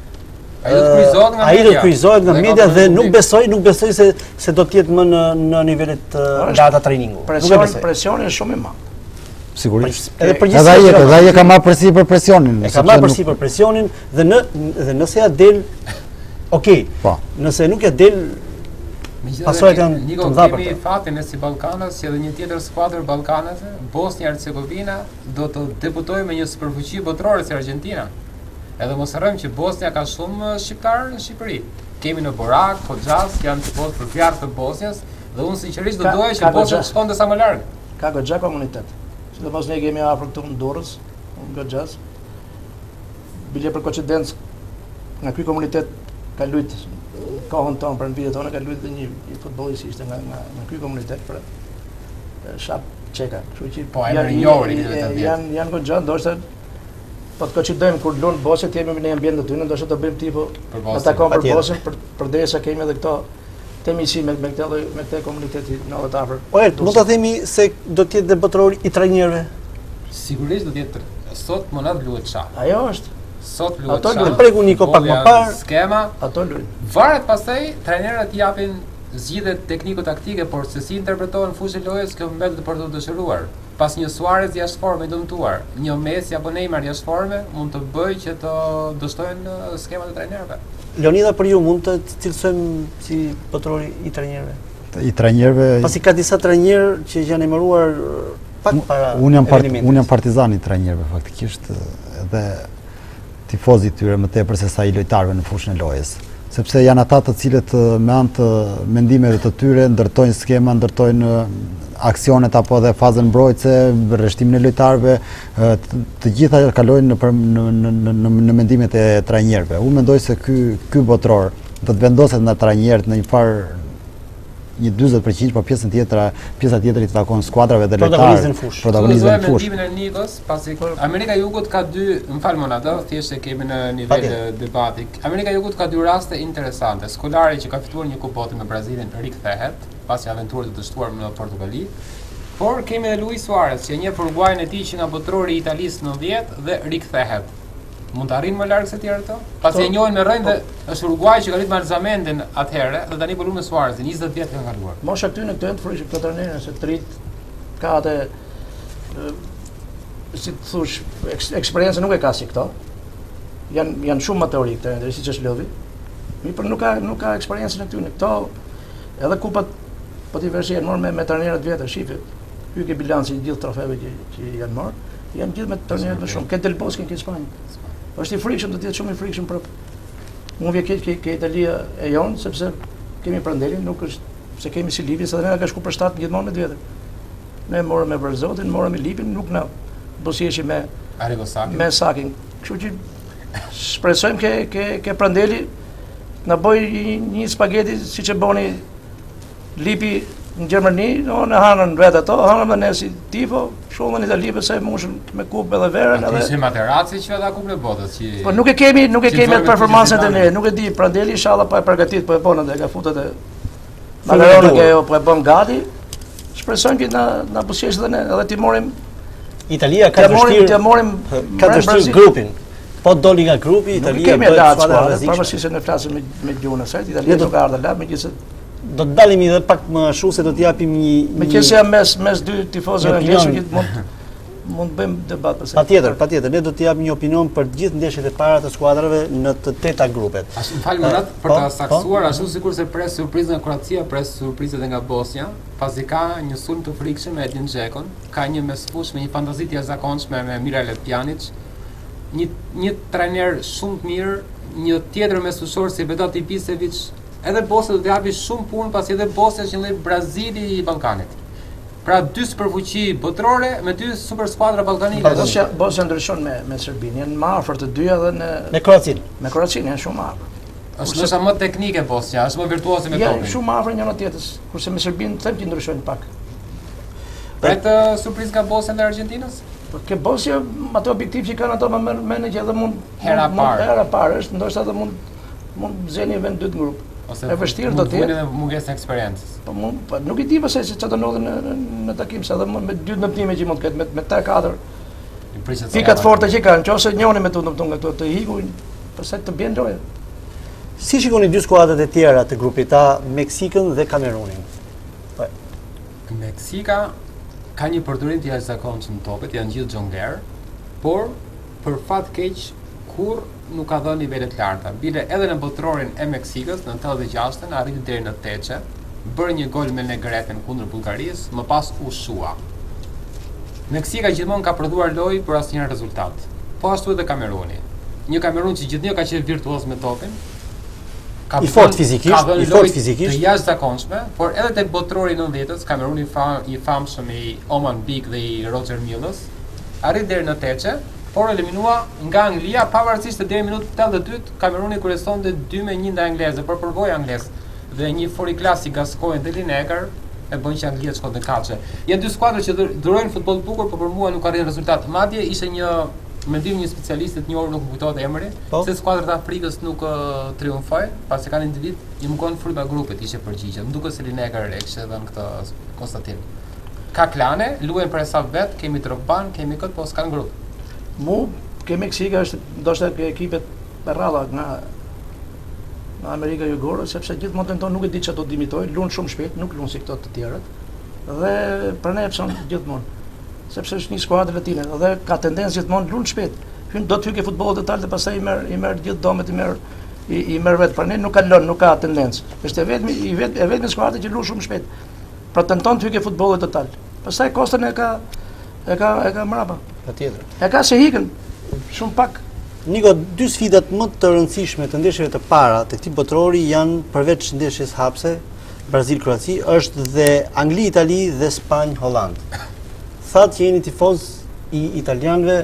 ai do të kryqëzohet nga media dhe nuk besoj se do të jetë më në nivelet larta trajningu. Presioni është shumë i madh. Sigurisht. Edhe ai ka marrë përsipër presionin. E ka marrë përsipër presionin dhe nëse ja del, okay. Po. Nëse nuk ja del, pasojat janë të mëdha për të. Kemi fatin e si Ballkanës, si edhe një tjetër skuadër ballkanase, Bosnia-Hercegovina do të debutojë me një superfuqi botërore si Argentina. Edhe mos harrojmë që Bosnia ka shumë shqiptarë në Shqipëri. Kemi në Borak, Hoxhas, janë tifozë për fjalë të Bosnjës dhe unë sinqerisht do doja që Bosnia të shkonte sa më larg. Ka goxha komunitet. Sidomos ne kemi afër këtu në Durrës, në Goxhas. Bile për koincidencë nga ky komunitet ka luajt kohën tonë për vitet tona, ka luajtur një futbollist ishte nga ky komunitet për Shap Çeka. Kështu që po janë goxha, ndoshta po të koincidojmë kur luan Bosnjë, jemi në ambient të tyre, ndoshta do bëjmë tipo atakon për Bosnjën përderisa kemi edhe këto temisi me këtë komuniteti në edhe të afër. Oerd, mund ta themi se do të jetë botëror i trajnerëve? Sigurisht do të jetë. Sot monat luhet çfarë? Ajo është. Sot luhet çfarë? Ato pregu Niko pak më parë. Skema, ato luajn. Varet pastaj trajnerët japin zgjidhje tekniko-taktike, por se si interpretohen fushën e lojës, kjo mbetet për të dëshiruar. Pas një Suarez jashtë forme i dëmtuar, një Messi apo Neymar jashtë forme, mund të bëjë që të dështojnë skemat e trajnerëve. Leonidha, për ju mund të cilësojmë si botërori i trajnerëve? I trajnerëve. Pasi ka disa trajnerë që janë emëruar pak para evenimentit. Unë jam partizan i trajnerëve faktikisht dhe tifozi i tyre më tepër se sa i lojtarëve në fushën e lojës. Sepse janë ata të cilët me anë të mendimeve të tyre ndërtojnë skema, ndërtojnë aksionet apo dhe fazën mbrojtëse, rreshtimin e lojtarëve, të gjitha kalojnë në mendimet e trajnerëve. Unë mendoj se ky botëror do të vendoset në trajnerët në një farë një 40%, por pjesa tjetër i takon skuadrave dhe lojtarëve. Protagonizmin në fushë. Mendimin e Nikos, pasi Amerika e Jugut ka dy, më fal Monado, thjesht e kemi në nivel debati. Amerika e Jugut ka dy raste interesante. Skolari që ka fituar një kupë bote me Brazilin rikthehet pasi aventurë të dështuar në Portugali. Por kemi edhe Luis Suarez, që njeh Uruguayn e tij që nga botërori i Italisë në 90 dhe rikthehet. Mund të arrijnë më larg se tjerë këto? Pasi e njohin me rrënjë dhe është Uruguay që ka rritur me Alzamendin atëherë dhe tani po luan me Suarezin, 20 vjet kanë kaluar. Mosha këtu në këtë end frikë për trajnerin se trit ka atë si të thosh eksperiencë nuk e ka si këto. Janë shumë më teorik trajnerë siç është Lodhi. Por nuk ka eksperiencën e këtyre. Këto edhe kupat po ti vesh janë marrë me trajnerë të vjetër, shifit. Ky ke bilanci i gjithë trofeve që janë marrë, janë gjithë me trajnerë më shumë. Ke Del Bosque në Spanjë. Është i frikshëm, do të jetë shumë i frikshëm prap. Unë vjen keq ke Italia e jon sepse kemi Prandelin, nuk është se kemi si Lipi, sa ne ka shku për shtat gjithmonë me të vjetër. Ne morëm me Berzotin, morëm me Lipin, nuk na bosjeshi me me Sakin. Kështu që shpresojmë ke Prandeli na bëj një spageti siç e boni Lipi në Gjermani, në hanën vetë ato, hanën dhe ne si tifo, shumë në Itali pëse mushën me kupë edhe verën. Ati ishte Materazzi që veda kupë në botës? Po nuk e kemi atë performansën të ne, nuk e di, Prandelli inshallah po e përgatit, po e bonën dhe ka futët e Malerona ke po e bën gati, shpresojmë që na buzëqesh dhe ne, edhe ti morim Italia ka vështirë grupin. Po doli nga grupi, Italia kemi skuadra rrezikshme. Pavarësisht se ne flasim me gjuhën e saj, Italia do ka ardhur lart, megjithëse do të dalemi edhe pak më shuse, do të japim një megjithëse mes dy tifozëve anglezë që mund të bëjmë debat për sa. Patjetër, ne do të japim një opinion për të gjithë ndeshjet e para të skuadrave në të teta grupet. Ashtu më fal Murat për ta saksuar, ashtu sikurse pres surprizë nga Kroacia, pres surprizë edhe nga Bosnia, pasi ka një sulm të frikshëm me Edin Dzekon, ka një mesfush me një fantazi të jashtëzakonshme me Miralem Pjanic, një trajner shumë të mirë, një tjetër mesfushor si Vedat Ibisevic, edhe Bosnia do të japi shumë punë pasi edhe Bosnia është një lloj Brazili i Ballkanit. Pra dy superfuqi botërore me dy super skuadra ballkanike. Bosnia ndryshon me Serbinë, janë më afër të dyja dhe me Kroacinë. Me Kroacinë janë shumë afër. Është ndoshta më teknike Bosnia, është më virtuoze me topin. Janë shumë afër njëra tjetrës, kurse me Serbinë them që ndryshojnë pak. Pret surprizë nga Bosnia dhe Argentinës? Po ke Bosnia ato objektiv që kanë ato më menaxh edhe mund hera parë është ndoshta edhe mund zeni vend dytë në grup. Ose e vështirë do të jetë edhe mungesë eksperiencës. Po nuk i di pse se çfarë do ndodhë në takim, se edhe me dy ndërtime që mund të ketë me 3-4. Fikat forte që kanë, nëse njëri me këto të hikuin, pastaj të bën lojë. Si shikoni dy skuadrat e tjera të grupit A, Meksikën dhe Kamerunin? Meksika ka një përdorim të jashtëzakonshëm në topet, janë gjithë xhongler, por për fat keq kur nuk ka dhënë nivele të larta. Bile edhe në botërorin e Meksikës në 86-ën arriti deri në teçe, bëri një gol me Negreten kundër Bullgarisë, më pas u shua. Meksika gjithmonë ka prodhuar lojë për asnjë rezultat. Po ashtu edhe Kameruni. Një Kamerun që gjithnjë ka qenë virtuoz me topin. I fort fizikisht, të jashtëzakonshme, por edhe tek botërori i 90-s, Kameruni i famshëm i Oman Big dhe i Roger Mills, arriti deri në teçe, por eliminua nga Anglia, pavarësisht se deri në minutën 82 Kameruni kurrësonte 2-1 ndaj anglezëve, por përvojë anglez dhe një foriklas i Gascoigne dhe Lineker e bën që Anglia të shkonte në kaçe. Janë dy skuadra që durojnë futboll të bukur, por për mua nuk arrin rezultat. Madje ishte një mendim një specialistit të njohur, nuk më kujtohet emri, se skuadrat e Afrikës nuk triumfojnë, pasi kanë individ, i mungon fryma grupit, ishte përgjigje. Më duket se Lineker kishte dhënë këtë konstatim. Ka klane, luajnë për hesab vet, kemi Drogban, kemi këtë, po s'kan grup. Ke Meksika është ndoshta ke ekipet me rradha nga Amerika Jugore, sepse gjithmonë tenton nuk e di çfarë do të dimitojë, luan shumë shpejt, nuk luan si këto të tjerët. Dhe për ne pson gjithmonë, sepse është një skuadër latine dhe ka tendencë gjithmonë luan shpejt. Do të hyjë futbolli detaj dhe pastaj i merr gjithë domet, i merr vetë, për ne nuk ka lënë, nuk ka tendencë. Është vetëm skuadra që luan shumë shpejt. Pra tenton të hyjë futbolli detaj. Pastaj Kostën e ka mbrapa. Patjetër. E ka se hikën shumë pak. Niko, dy sfidat më të rëndësishme të ndeshjeve të para të këtij botërori janë përveç ndeshjes hapse Brazil-Kroaci, është dhe Angli-Itali dhe Spanjë-Holland. Thatë që jeni tifoz i italianëve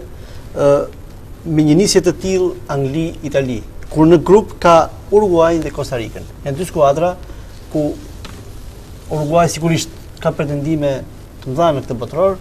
me një nisje të tillë Angli-Itali, kur në grup ka Uruguay dhe Kostarikën. Janë dy skuadra ku Uruguay sigurisht ka pretendime të mëdha në këtë botëror.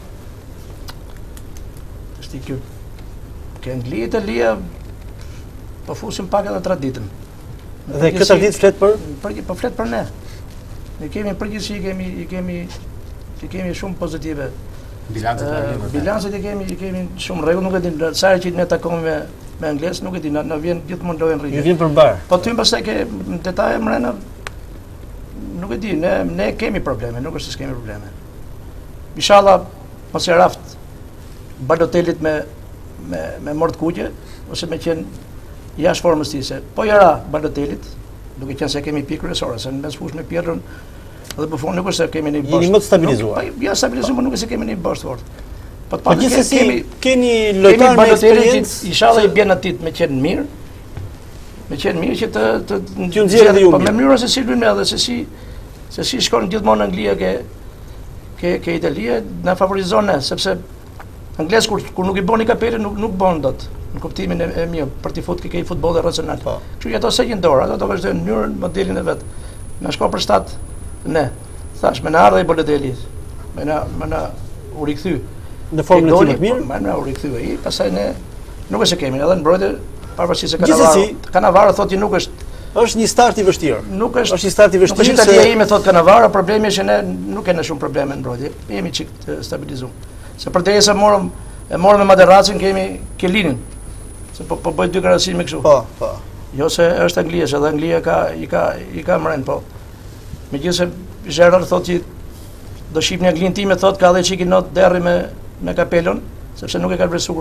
Ke Anglia, Italia, po fusim pak edhe traditën. Dhe këtë traditë flet po flet për ne. Ne kemi përgjithësi kemi shumë pozitive. Bilancet e kemi shumë rregull, nuk e di sa herë që ne takojmë me anglez, nuk e di, na vjen gjithmonë lojën rritë. Ju vjen përmbar. Po ty pastaj ke detaje mrena, nuk e di, ne kemi probleme, nuk është se kemi probleme. Inshallah, mos e raft Balotellit me mort kuqe, ose me qenë jashtë formës tise. Po jara Balotellit, duke qenë se kemi pikë kryesore, se në mes fush me Pietrën dhe Buffon nuk është se kemi një bashkë. Jeni më të stabilizuar. Ja stabilizuar, por nuk është se kemi një bashkë fort. Po gjithsesi keni lojtar me eksperiencë, inshallah i bën atit me qenë mirë. Me qenë mirë që të nxjerrë dhe ju. Po me mënyrën se si luajmë edhe se si shkon gjithmonë Anglia ke Italia, na favorizon ne, sepse anglez kur nuk i bën kapelën nuk bën dot, në kuptimin e mirë për të futur ke futboll racional. Kështu që ato se që dorë, ato vazhdojnë në mënyrën modelin e vet. Na shko për shtat ne. Thash, me na ardhe i Balotelli. Me na u rikthy. Në formën e tij më të mirë. Me na u rikthy ai, pastaj ne nuk është se kemi, edhe në mbrojtje pavarësisht se Cannavaro thotë nuk është një start i vështirë. Nuk është një start i vështirë. Nuk është Italia ime thotë Cannavaro, problemi është që ne nuk kemi shumë probleme në mbrojtje. Jemi çik të stabilizuar. Se përderisa morëm me Materacin kemi Kelinin. Se po bëj dy krahasime me kështu. Po. Jo se është Anglia, edhe Anglia i ka mren, po. Megjithëse Gerard thotë që do shihni Anglinë time, thotë ka edhe çikin not derri me Capellon, sepse nuk e ka vlerësuar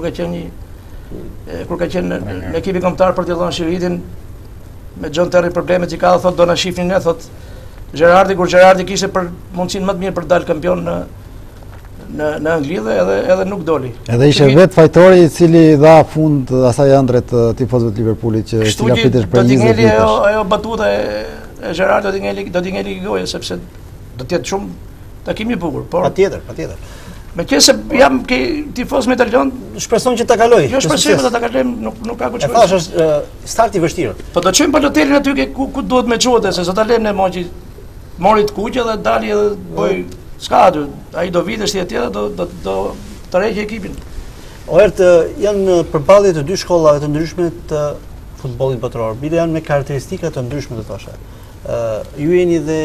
kur ka qenë në ekipin kombëtar për të dhënë shiritin me John Terry problemet që ka, thotë do na shihnin ne, thotë Gerardi, kur Gerardi kishte për mundësinë më të mirë për të dalë kampion në Angli dhe edhe nuk doli. Edhe ishte vetë fajtori i cili dha fund asaj ëndret tifozëve të Liverpoolit që cila pritesh për 20 vite. Ajo batuta e Gerardi do t'i ngeli gojë sepse do të jetë shumë takim i bukur, por patjetër. Me që se jam tifoz me italian, shpreson që ta kaloj. Jo shpresoj që ta kalojmë, nuk ka kuç. E thash është start i vështirë. Po do çojmë Balotelin aty ku duhet me çote, se sot ta lëmë ne moçi mori të kuqe dhe dali edhe bëj s'ka aty. Ai do vitesh tjetër do të rreqë ekipin. Oerd janë përballje të dy shkollave të ndryshme të futbollit botëror. Bile janë me karakteristika të ndryshme të thosha. Ju jeni dhe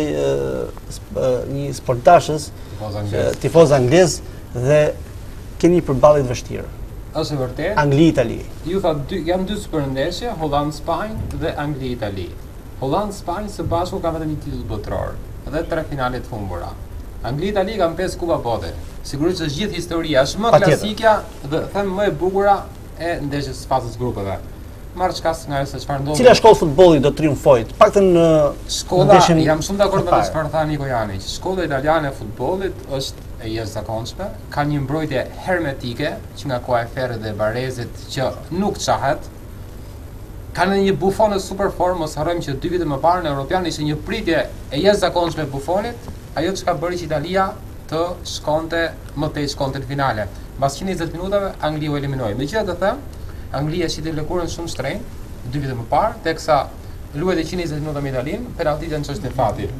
një sportdashës, tifoz anglez dhe keni përballje të vështirë. Është vërtet. Angli-Itali. Ju thatë janë dy superndeshje, Holland-Spanjë dhe Angli-Itali. Holland-Spanjë së bashku ka vetëm një titull botëror dhe 3 finale të humbura. Angli-Itali kanë 5 kupa bote. Sigurisht është gjithë historia, është më klasikja dhe them më e bukura e ndeshjes fazës grupeve. Marrë çkas nga ajo se çfarë ndodhi. Cila shkollë futbolli do triumfojë? Paktën shkolla, jam shumë dakord me çfarë tha Niko Jani, që shkolla italiane e futbollit është e jashtëzakonshme, ka një mbrojtje hermetike që nga koha e Ferrit dhe Barezit që nuk çahet. Kanë një Buffon në super formë, mos harrojmë që 2 vite më parë në Europian ishte një pritje e jashtëzakonshme e Buffonit, ajo çka bëri që Italia të shkonte në finale. Mbas 120 minutave Anglia u eliminoi. Megjithatë them, Anglia shiti lëkurën shumë shtrenjtë 2 vite më parë, teksa luajti 120 minuta me Italinë, penaltitë në çështën e fatit.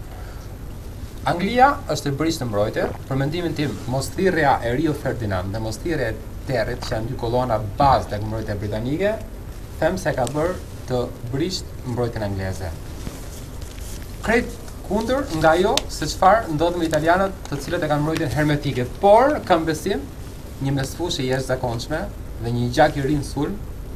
Anglia është e brisë në mbrojtje, për mendimin tim, mosthirrja e Rio Ferdinand dhe mosthirrja e Territ, që janë dy kolona bazë tek mbrojtja britanike, them se ka bërë të brisht mbrojtjen angleze. Krejt kundër nga ajo se çfarë ndodh me italianët, të cilët e kanë mbrojtjen hermetike, por kam besim një mesfushë e jashtëzakonshme dhe një gjak i ri në sulm.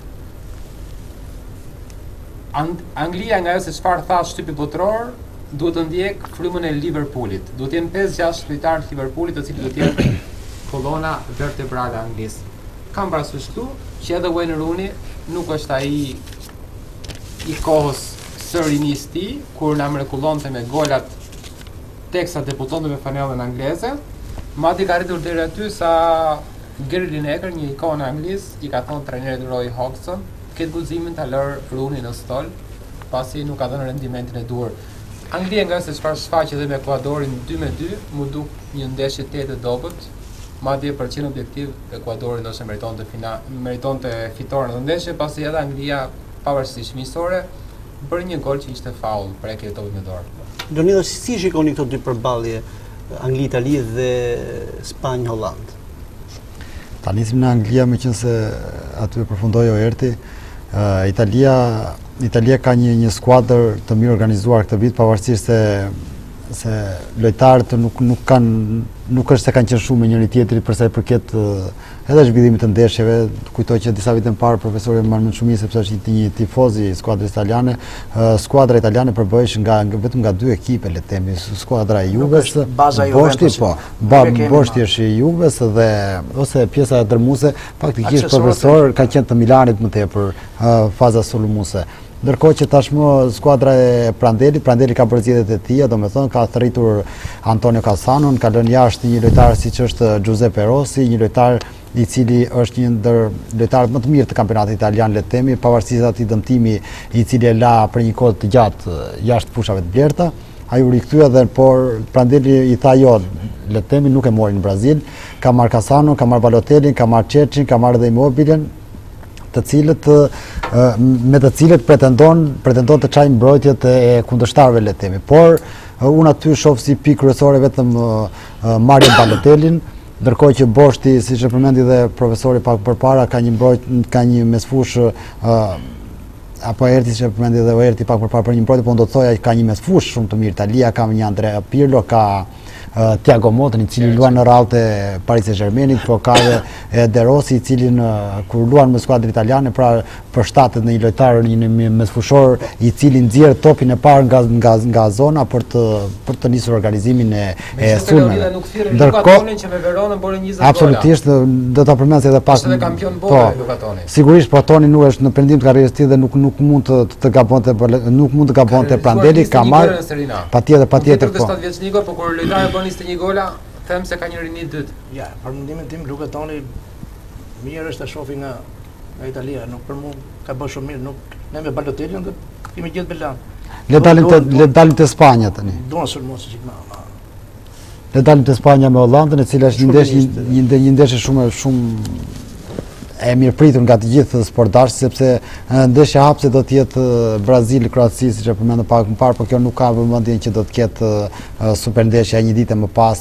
Anglia nga ajo se çfarë tha shtypi botëror, duhet të ndjek frymën e Liverpoolit. Duhet të jenë 5-6 lojtarë të Liverpoolit, të cilët do të jenë kolona vertebrale e Anglisë. Kam parasysh këtu që edhe Wayne Rooney nuk është ai i kohës së rinisë tij, kur na mrekullonte me golat teksa debutonte me fanellën angleze. Madje ka arritur deri aty sa Gary Lineker, një ikonë anglisë, i ka thonë trajnerit Roy Hodgson, këtë guximin ta lër Rooney në stol, pasi nuk ka dhënë rendimentin e duhur. Anglia nga se çfarë shfaqi edhe me Ekuadorin 2-2, mu duk një ndeshje tetë dobët, madje për qenë objektiv Ekuadori ndoshta meritonte fitoren në ndeshje, pasi edhe Anglia pavarësisht miqësore bëri një gol që ishte faull, prekje topit me dorë. Leonidha, si shikoni këto dy përballje, Angli-Itali dhe Spanjë-Holland? Ta nisim në Anglia, me qenë se aty e përfundoi Oerti. Italia ka një skuadër të mirë organizuar këtë vit, pavarësisht se lojtarët nuk është se kanë qenë shumë me njëri tjetri për sa i përket edhe zhvillimit të ndeshjeve. Kujtoj që disa vite më parë profesori më marrën shumë sepse është një tifoz i skuadrës italiane. Skuadra italiane përbëhesh vetëm nga 2 ekipe, le të themi, skuadra e Juves, Boshti është i Juves dhe ose pjesa e dërmuese, faktikisht profesor ka qenë të Milanit më tepër, faza sulmuese. Ndërkohë që tashmë skuadra e Prandelli ka bërë zgjedhjet e tij, domethënë ka thritur Antonio Cassanon, ka lënë jashtë një lojtar siç është Giuseppe Rossi, një lojtar i cili është një ndër lojtarët më të mirë të kampionatit italian, le të themi, pavarësisht atij dëmtimi i cili e la për një kohë të gjatë jashtë fushave të blerta. Ai u rikthye edhe, por Prandelli i tha jo, le të themi, nuk e mori në Brazil. Ka marrë Cassanon, ka marrë Balotelin, ka marrë Cecin, ka marrë edhe Immobilen, me të cilët pretendon të çajë mbrojtjet e kundërshtarëve, le të themi. Por unë aty shoh si pikë kryesore vetëm Mario Balotelin, ndërkohë që boshti, siç e përmendi dhe profesori pak përpara, ka një mesfush apo Erti që përmendi dhe Oerti pak përpara për një mbrojtje, po do të thoja ka një mesfush shumë të mirë. Italia ka një Andrea Pirlo, ka Thiago Motta, i cili luan në radhë të Paris Saint-Germainit, po ka dhe De Rossi, i cili kur luan me skuadrën italiane, pra përshtatet në një lojtar, një mesfushor i cili nxjerr topin e parë nga zona për të nisur organizimin e sulmeve. Ndërkohë që me Veronën bori 20 gola. Absolutisht, do ta përmendës edhe pak. Është edhe kampion bote Luka Toni. Sigurisht, po Toni nuk është në pendim të karrierës tij dhe nuk mund të gabonte Prandelli, ka marrë patjetër po. 7 vjeç Niko, por kur lojtari bën 21 gola, them se ka një rini dytë. Ja, për mendimin tim Luka Toni mirë është ta shohim nga Italia, nuk për mua ka bërë shumë mirë, nuk ne me Balotelli do kemi gjetë Belan. Le dalim te Spanja tani. Duan sulmos si më. Le dalim te Spanja me Hollandën, e cila është një ndeshje shumë e mirëpritur nga të gjithë sportdashtë, sepse ndeshja hapse do të jetë Brazil-Kroaci, siç e përmendëm pak më parë, por kjo nuk ka vëmendjen që do të ketë super ndeshja një ditë më pas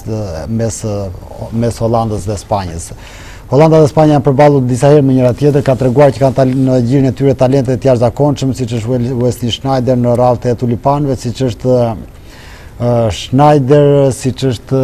mes Hollandës dhe Spanjës. Hollanda dhe Spanja janë përballur disa herë me njëra tjetër, ka treguar që kanë në gjirin e tyre talente të jashtëzakonshëm, siç është Wesley Sneijder në radhë të tulipanëve, siç është Sneijder, siç është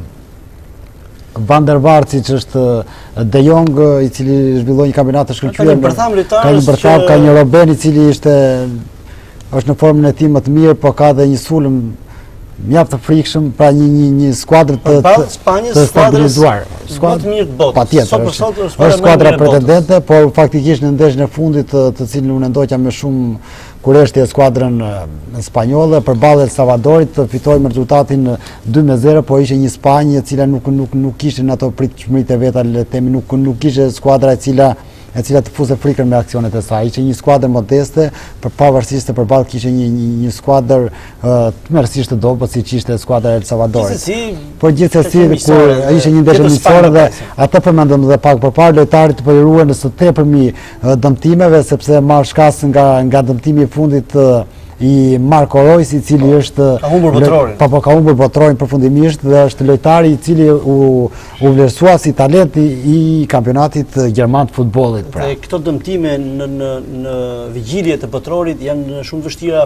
Van der Vaart, siç është De Jong, i cili zhvilloi një kampionat të shkëlqyer. Ka një bërtham, ka një Robben, i cili është në formën e tij më të mirë, por ka dhe një sulm mjaft të frikshëm, pra një skuadrë të stabilizuar. Skuadrë të mirë të botës. Patjetër, është skuadra pretendente, por faktikisht në ndeshjen e fundit, të cilën unë ndoqa me shumë kureshti e skuadrën spanjolle, përballë El Salvadorit, fitoi me rezultatin 2-0, po ishte një Spanjë e cila nuk kishte në ato pritshmëritë e veta, le të themi, nuk kishte skuadra e cila të fuzte frikën me aksionet e saj. Ishte një skuadër modeste, pavarësisht se përballë kishte një skuadër tmerrsisht të dobët, siç ishte skuadra e El Salvadorit. Por gjithsesi kur ishte një ndeshje miqësore dhe atë përmendëm edhe pak përpara, lojtarit po i ruhen së tepërmi dëmtimeve, sepse marr shkas nga dëmtimi i fundit i Marco Reus, i cili është ka humbur botërorin. Ka humbur botërorin përfundimisht dhe është lojtari i cili u vlerësua si talenti i kampionatit gjerman të futbollit. Dhe këto dëmtime në vigjilje të botërorit janë shumë vështira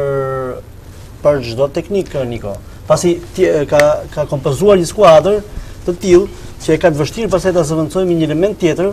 për çdo teknik, Niko. Pasi ka kompozuar një skuadër të tillë që e ka të vështirë pastaj ta zëvendësojë me një element tjetër,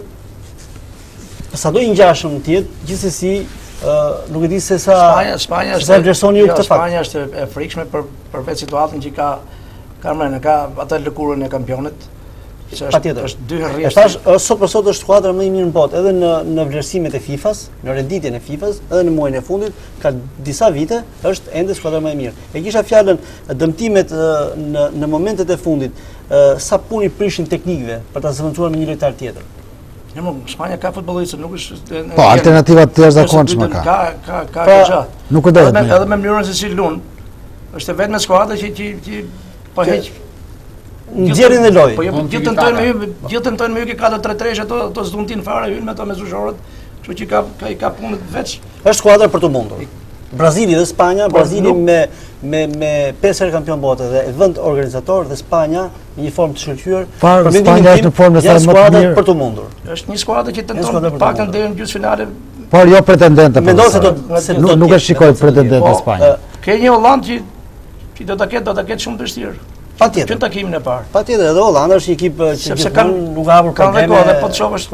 sado i ngjashëm të jetë, gjithsesi nuk e di se sa Spanja vlerësoni ju këtë fakt. Spanja është e frikshme për vetë situatën që ka atë lëkurën e kampionit. Patjetër. Është dy herë. Sot për sot është skuadra më e mirë në botë, edhe në vlerësimet e FIFA-s, në renditjen e FIFA-s, edhe në muajin e fundit, ka disa vite është ende skuadra më e mirë. E kisha fjalën dëmtimet në momentet e fundit, sa puni prishin teknikëve për ta zëvendësuar me një lojtar tjetër. Spanja ka futbollistë, nuk është... Po, alternativat të jashtëzakonshme ka. Ka gjë. Nuk e dohet. Edhe me mënyrën se si lun, është vetëm skuadra që po heq nxjerrin dhe lojë. Po gjithë tentojnë me hyrje 4-3-3, ato s'duntin fare hyn me ato mezushorët, kështu që ka punë të veç. Është skuadra për të mundur. Brazili dhe Spanja, Brazili me 5 herë kampion bote dhe vend organizator, dhe Spanja në një formë të shkëlqyer. Spanja është në formë sa më të mirë për të mundur. Është një skuadër që tenton paktën deri në gjysmëfinale. Por jo pretendente. Mendoj se nuk e shikoj pretendente Spanja. Ka një Hollandë që do ta ketë shumë të vështirë. Patjetër. Në takimin e parë. Patjetër, edhe Hollanda është një ekip që nuk ka hapur probleme. Po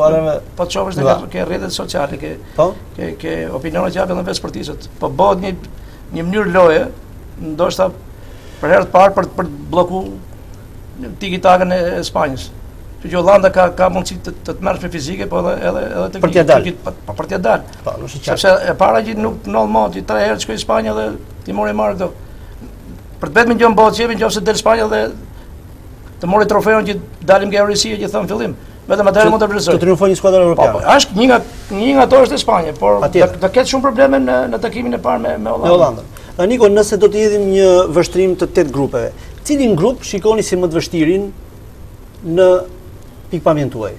të shohësh ke rrjetet sociale, ke opinionet që japin edhe sportistët. Po bëhet një mënyrë loje, ndoshta për herë të parë për të bllokuar tiki-takën e Spanjës. Që Hollanda ka mundësi të mërshme fizike, po edhe për t'ja dalë. Për t'ja dalë. Sepse e para që nuk nolmo, që 3 herë shkoi Spanja dhe ti mori marrë këto. Për të vetë me gjënë botë qepi, në qofë se del Spanja dhe të mori trofeon që dalim nga Eurisia që thëmë fillim. Vetëm atëherë mund të vlerësoj. Të triumfoj një skuadër europiane. Ashtë një nga to është e Spanja, por të ketë shumë probleme në takimin e parë me Hollandën. Niko, nëse do të jedhim një vështrim të 8 grupeve, cilin grup shikoni si më të vështirin në pikpamjen tuaj?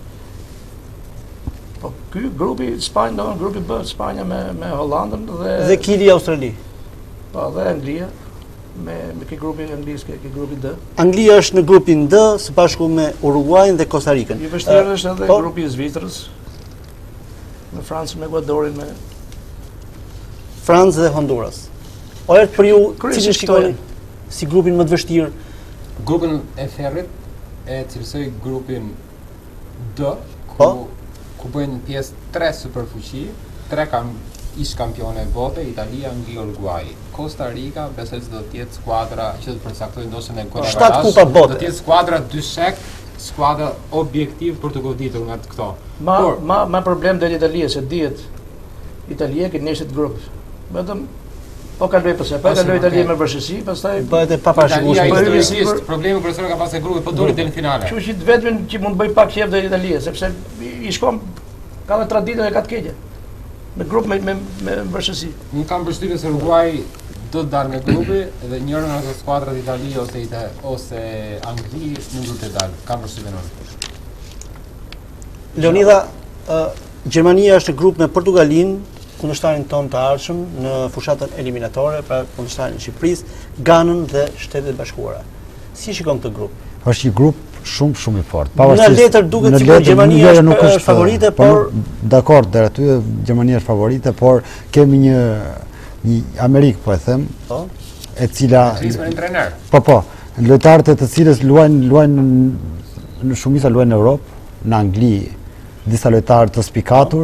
Po ky grupi Spanja, grupi B, Spanja me Hollandën dhe Kili Australi. Po dhe Anglia. me ke grupi anglisë, ke grupi D. Anglia është në grupin D së bashku me Uruguayn dhe Kostarikën. I vështirë është edhe grupi i Zvicrës, me Francën, me Ekuadorin, me Francë dhe Honduras. Oerd, për ju, cilin shikoni si grupin më të vështirë? Grupin e ferrit e cilësoj grupin D, ku bëjnë pjesë 3 superfuqi, 3 ish kampione e bote, Italia, Anglia, Uruguay. Costa Rica besoj se do të jetë skuadra që do të përcaktoj ndoshta në gol. 7 kupa bote. Do të jetë skuadra dyshek, skuadra objektiv për të goditur nga këto. Ma problem dhe Italia, se dihet Italia ke neshit grup. Vetëm po kaloj përse, po kaloj Italia me vështirësi, pastaj bëhet e paparashikueshme. Problemi kryesor ka pasur grupi, po doli deri në finale. Kështu që vetëm që mund të bëj pak qef dhe Italia, sepse i shkom ka edhe traditën e ka të keqe. Me grup me vështirësi. Unë kam përshtypjen se Uruguay do të dalë nga grupi dhe njëra nga ato skuadrat Itali ose Angli nuk do të dalë. Kam përshtypjen unë. Leonidha, Gjermania është në grup me Portugalinë, kundërshtarin tonë të ardhshëm në fushatën eliminatore, pra kundërshtarin e Shqipërisë, Ganën dhe Shtetet e Bashkuara. Si shikon këtë grup? Është një grup shumë i fortë. Në letër duket sikur Gjermania është favorite, por dakord, deri aty Gjermania është favorite, por kemi një Amerikë, po e them, e cila Po, lojtarët e të cilës luajnë në shumica luajnë në Europë, në Angli, disa lojtarë të spikatur.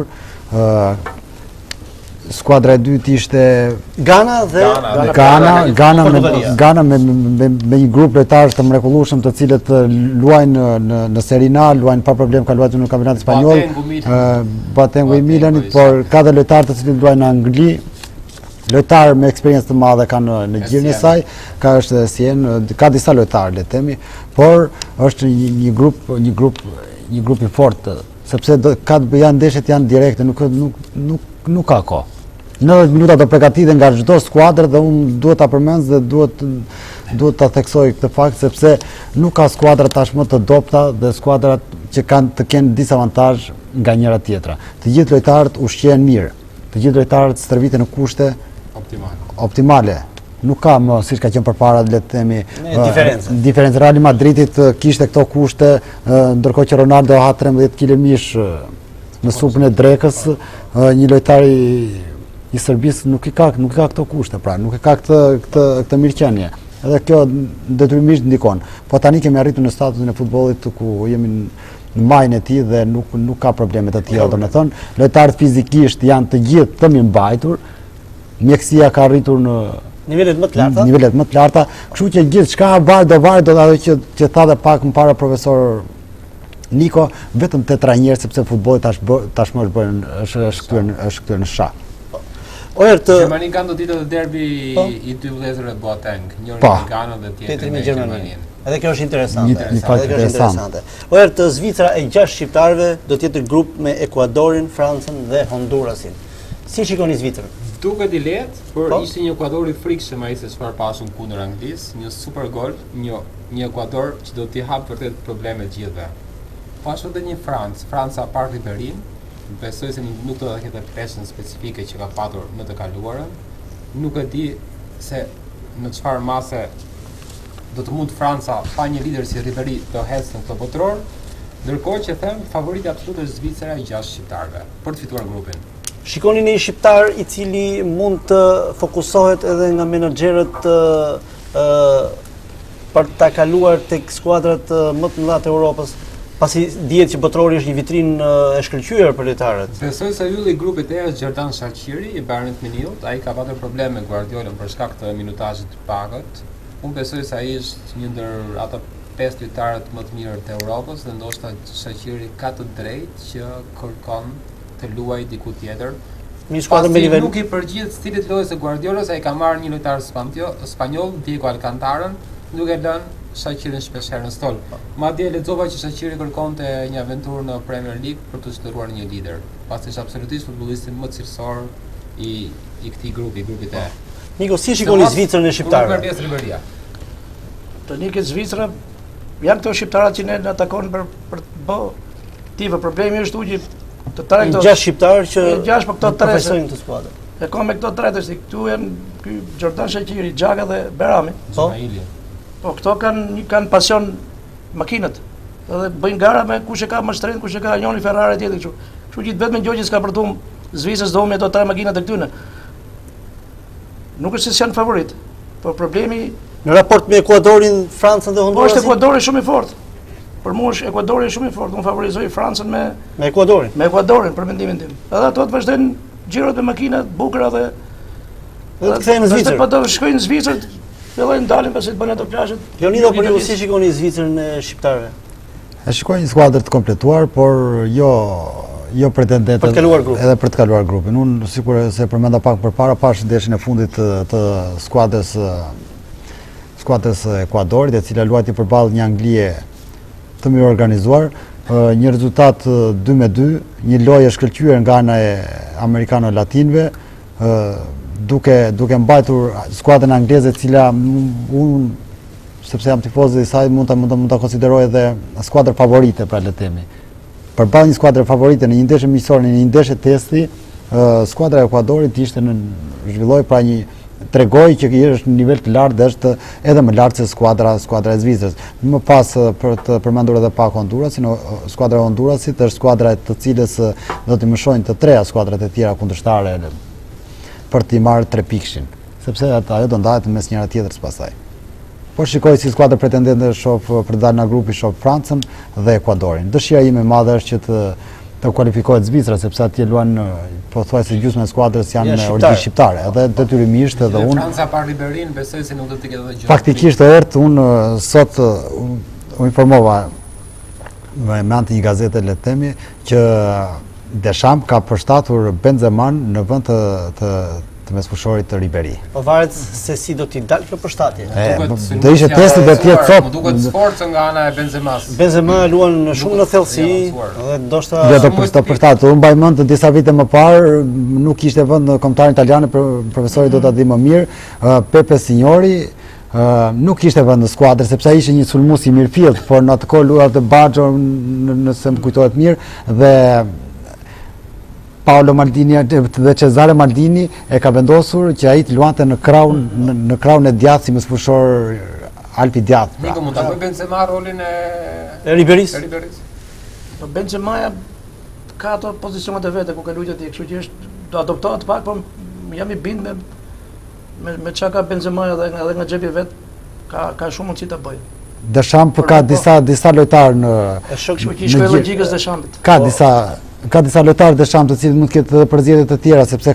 Skuadra e dytë ishte Gana dhe Gana me një grup lojtarësh të mrekullueshëm të cilët luajnë në Serie A, luajnë pa problem, ka luajtur në kampionatin spanjoll, Batengu i Milanit, por ka dhe lojtarë të cilët luajnë në Angli, lojtarë me eksperiencë të madhe kanë në gjirin e saj, ka disa lojtarë, le themi, por është një grup i fortë, sepse ka të janë ndeshjet janë direkte, nuk ka kohë. 90 minuta të përgatiten nga çdo skuadër dhe unë duhet ta përmend dhe duhet ta theksoj këtë fakt sepse nuk ka skuadra tashmë të dobta dhe skuadrat që kanë të kenë disavantazh nga njëra tjetra. Të gjithë lojtarët ushqehen mirë. Të gjithë lojtarët stërviten në kushte optimale. Nuk ka më siç ka qenë përpara, le të themi, diferencë. Real Madridit kishte këto kushte, ndërkohë që Ronaldo ha 13 kg mish në supën e drekës, një lojtar i Serbisë nuk i ka këto kushte, pra nuk e ka këtë mirëqenie. Edhe kjo detyrimisht ndikon. Po tani kemi arritur në statusin e futbollit ku jemi në majën e tij dhe nuk ka probleme të tjera, domethënë, lojtarët fizikisht janë të gjithë të mirëmbajtur. Mjekësia ka arritur në nivelet më të larta, kështu që gjithçka varet ajo që tha dhe pak më para profesor Niko, vetëm 8 njerëz sepse futbolli tashmë është kthyer në shah. Gjermani kanë do ditë të derbi i dy vëllezërve Boateng, njëri me Ganën dhe tjetri me Gjermaninë. Edhe kjo është interesante. Oerd, Zvicra e 6 shqiptarëve do të jetë grup me Ekuadorin, Francën dhe Hondurasin. Si shikoni Zvicrën? Duket i lehtë, por ishte një Ekuador i frikshëm ai se çfarë pasën kundër Anglisë, një super gol, një Ekuador që do t'i hap vërtet probleme të gjithëve. Po ashtu edhe një Franca pa Riberin, besoj se nuk do të ketë peshën specifike që ka patur në të kaluarën. Nuk e di se në çfarë mase do të mund Franca pa një lider si Riberi të hecë në këtë botëror, ndërkohë që them favoriti absolut është Zvicra i 6 shqiptarëve për të fituar grupin. Shikoni një shqiptar i cili mund të fokusohet edhe nga menaxherët për ta kaluar tek skuadrat më të mëdha të Europës, pasi dihet që botërori është një vitrinë e shkëlqyer për lojtarët. Besoj se ylli i grupit e është Xherdan Shaqiri i Bayernit Munich, ai ka patur probleme me Guardiolën për shkak të minutazhit të pakët. Unë besoj se ai është një ndër ato 5 lojtarët më të mirë të Europës dhe ndoshta Shaqiri ka të drejtë që kërkon të luaj diku tjetër. Nuk i përgjigjet stilit lojës së Guardiolës, ai ka marrë një lojtar spanjoll, Diego Alcantarën, duke lënë Shaqirin shpeshherë në stol. Madje lexova që Shaqiri kërkonte një aventurë në Premier League për të shndruar një lider. Pasi është absolutisht futbollisti më cilësor i këtij grupit e. Niko, si shikoni Zvicrën e shqiptarëve? Të nikë Zvicra janë këto shqiptarët që ne atakojnë për të bë tive. Problemi është që të tërë këto 6 shqiptarë që profesionojnë të skuadër. E ka me këto tretës, këtu janë ky Jordan Shaqiri, Xhaka dhe Berami. Po këto kanë pasion makinat. Edhe bëjnë gara me kush e ka më shtrenjtë, kush e ka njëri Ferrari tjetër kështu. Kështu që vetëm Gjogji s'ka përtum Zvicrës do me ato 3 makinat e këtyne. Nuk është se janë favorit, por problemi në raport me Ekuadorin, Francën dhe Hondurasin. Po është Ekuadori shumë i fortë. Për mua është Ekuadori shumë i fortë. Unë favorizoj Francën me Ekuadorin. Me Ekuadorin për mendimin tim. Edhe ato të vazhdojnë xhirot me makina të bukura dhe të kthehen në Zvicër. Po do shkojnë në Zvicër, fillojnë dalin pasi të bëjnë ato plazhet. Leonidha, por ju si shikoni Zvicrën e shqiptarëve? E shikoj një skuadër të kompletuar, por jo pretendente edhe për të kaluar grupin. Unë sikur se përmenda pak përpara pash ndeshjen e fundit të skuadrës Ekuadorit, e cila luajti përballë një Anglie të mirë organizuar, një rezultat 2-2, një lojë e shkëlqyer nga ana e amerikano-latinëve, duke mbajtur skuadrën angleze, e cila unë, sepse jam tifozë i saj, mund ta konsideroj edhe skuadrë favorite, pra le të themi. Përballë një skuadrë favorite në një ndeshje miqësore, në një ndeshje testi, skuadra e Ekuadorit ishte zhvilloi pra tregoi që është në nivel të lartë dhe është edhe më lartë se skuadra e Zvicrës. Më pas për të përmendur edhe pak Hondurasin, skuadra e Hondurasit është skuadra e të cilës do të mëshojnë të treja skuadrat e tjera kundërshtare për t'i marrë 3 pikshin, sepse ajo do ndahet mes njëra tjetrës pastaj. Po shikoj si skuadra pretendente shoh për dalë nga grupi, shoh Francën dhe Ekuadorin. Dëshira ime e madhe është që të kualifikohet Zvicra, sepse atje luan pothuajse gjysma e skuadrës janë origjinë shqiptare, edhe detyrimisht edhe unë. Franca pa Riberin besoj se nuk do të ketë edhe gjë. Faktikisht Oerd, unë sot u informova me anë të një gazete, le të themi, që Deschamps ka përshtatur Benzeman në vend të mesfushorit të Riberi. Po varet se si do t'i dalë kjo përshtatje. Do ishte testi do t'jetë sot. Më duket sforcë nga ana e Benzemas. Benzema luan shumë në thellësi dhe ndoshta do të përshtatet. Unë mbaj mend disa vite më parë, nuk kishte vend në kombëtarin italian, profesori do ta di më mirë, Pepe Signori nuk kishte vend në skuadrë, sepse ai ishte një sulmues i mirëfillt, por në atë kohë luante Baggio, nëse më kujtohet mirë, dhe Paolo Maldini dhe Cesare Maldini e ka vendosur që ai të luante në kraun e djathtë si mesfushor Alpi djathtë. Niko, mund ta bëj Benzema rolin e Riberis. Po Benzema ka ato pozicionet e vete ku ka luajtur atje, kështu që është do adoptohet pak, po jam i bind me çka ka Benzema edhe nga xhepi vet, ka shumë mundësi ta bëjë. Deschamps ka disa lojtarë në Kështu që shkoj logjikës Deschampsit. Ka disa lojtarë Deschamps të cilët mund të ketë edhe përzgjedhje të tjera, sepse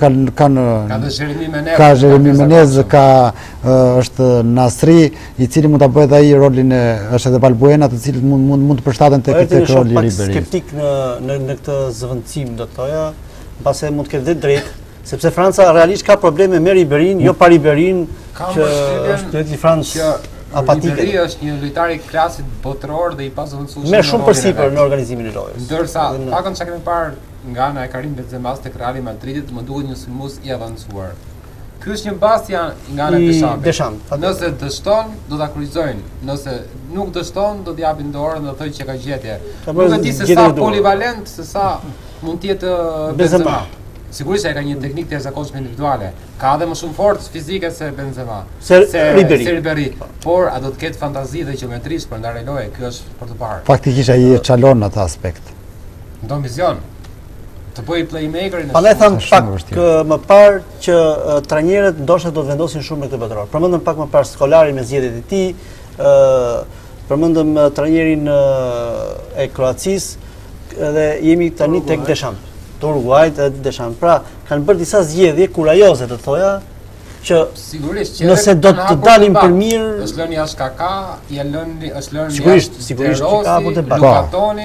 ka Jeremy Menez, është Nasri, i cili mund ta bëjë ai rolin është edhe Balbuena, të cilët mund të përshtaten tek roli i Riberit. Skeptik në këtë zëvendësim, do të thoja, mbase mund të ketë drejt, sepse Franca realisht ka probleme me Riberin, jo pa Riberin, që është një Francë apatike. Riberi është një lojtar i klasit botëror dhe i pasovendësueshëm. Merr shumë përsipër në organizimin e lojës. Ndërsa pakon çka kemi parë nga ana e Karim Benzemas tek Real Madridit, më duket një sulmues i avancuar. Ky është një bastian nga ana e Dechamps't. Nëse dështon, do ta kryqëzojnë. Nëse nuk dështon, do t'i japin dorën dhe thotë që ka gjetje. Nuk e di se sa polivalent, se sa mund të jetë Benzema. Sigurisht ai ka një teknikë të jashtëzakonshme individuale. Ka edhe më shumë forcë fizike se Benzema. Se Riberi. Por a do të ketë fantazi dhe qemetrisht për ndarë lojë, kjo është për të parë. Faktikisht ai e çalon në atë aspekt. Ndon vizion. Të bëj playmakerin. Pandaj tham pak më parë që trajnerët ndoshta do të vendosin shumë në këtë botëror. Përmendëm pak më parë Skolarin me zgjedhjet e tij, përmendëm trajnerin e Kroacisë dhe jemi tani tek Deschamps. Uruguayt e Deschamps. Pra, kanë bërë disa zgjedhje kurajoze, të thoja, që nëse do të dalin për mirë, është lënë jashtë Kaka, është lënë sigurisht Kaka apo te Bakatoni.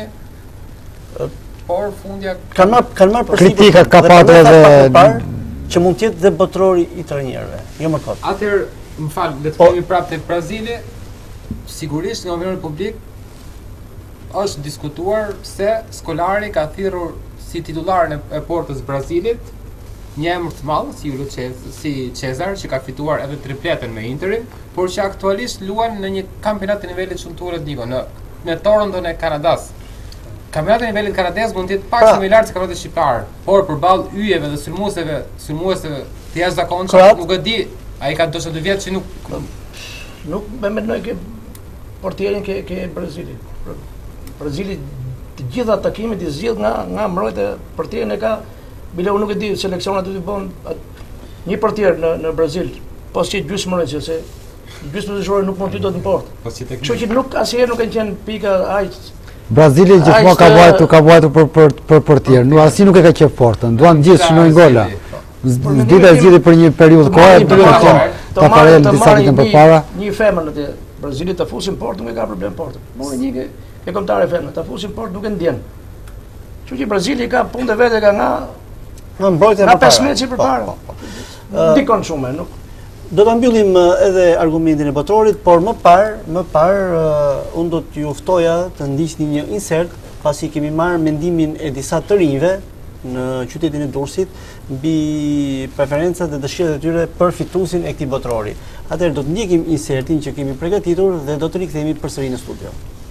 Por fundja kanë marrë kritika ka patur edhe që mund të jetë dhe botërori i trajnerëve, jo më kot. Atëherë, më fal, le të kemi prapë tek Brazili, sigurisht nga opinioni publik është diskutuar se Skolari ka thirrur si titularën e portës Brazilit, një emër të madh si Cesar, që ka fituar edhe tripletën me Interin, por që aktualisht luan në një kampionat të nivelit shumë të ulët, Niko, në Toronto e Kanadas. Kampionati nivelit kanadez mund të jetë pak më i lartë se kampionati shqiptar, por përballë yjeve dhe sulmuesve të jashtëzakonshëm, nuk e di, ai ka 42 vjet që nuk më mendoj që portierin ke Brazili. Brazili të gjitha takimet i zgjidh nga mbrojtja, portierin e ka, bile unë nuk e di seleksionat do të bën një portier në Brazil, pas që gjysmë mbrojtje se gjysmë zgjuar nuk mund të dot në portë. Kështu që nuk asnjëherë nuk kanë qenë pika aq. Brazili gjithmonë ka vuajtur për portier, nuk asnjë nuk e ka qef portën, duan gjithë shënojnë gola. Zdita e zgjidhi për një periudhë kohe, duke qenë Tafarel disa vite më përpara. Një femër në Brazilit ta fusin portë, nuk e ka problem portën. Morë një e kombëtare femër, ta fusin portë nuk e ndjen. Kështu që Brazili ka punë të vetë ka nga mbrojtja përpara. 5 metra përpara. Dikon shumë, nuk. Do ta mbyllim edhe argumentin e Boterorit, por më parë unë do t'ju ftoja të ndiqni një insert, pasi kemi marrë mendimin e disa të rinjve në qytetin e Durrësit mbi preferencat dhe dëshirat e tyre për fituesin e këtij Boterori. Atëherë do të ndjekim insertin që kemi përgatitur dhe do të rikthehemi përsëri në studio.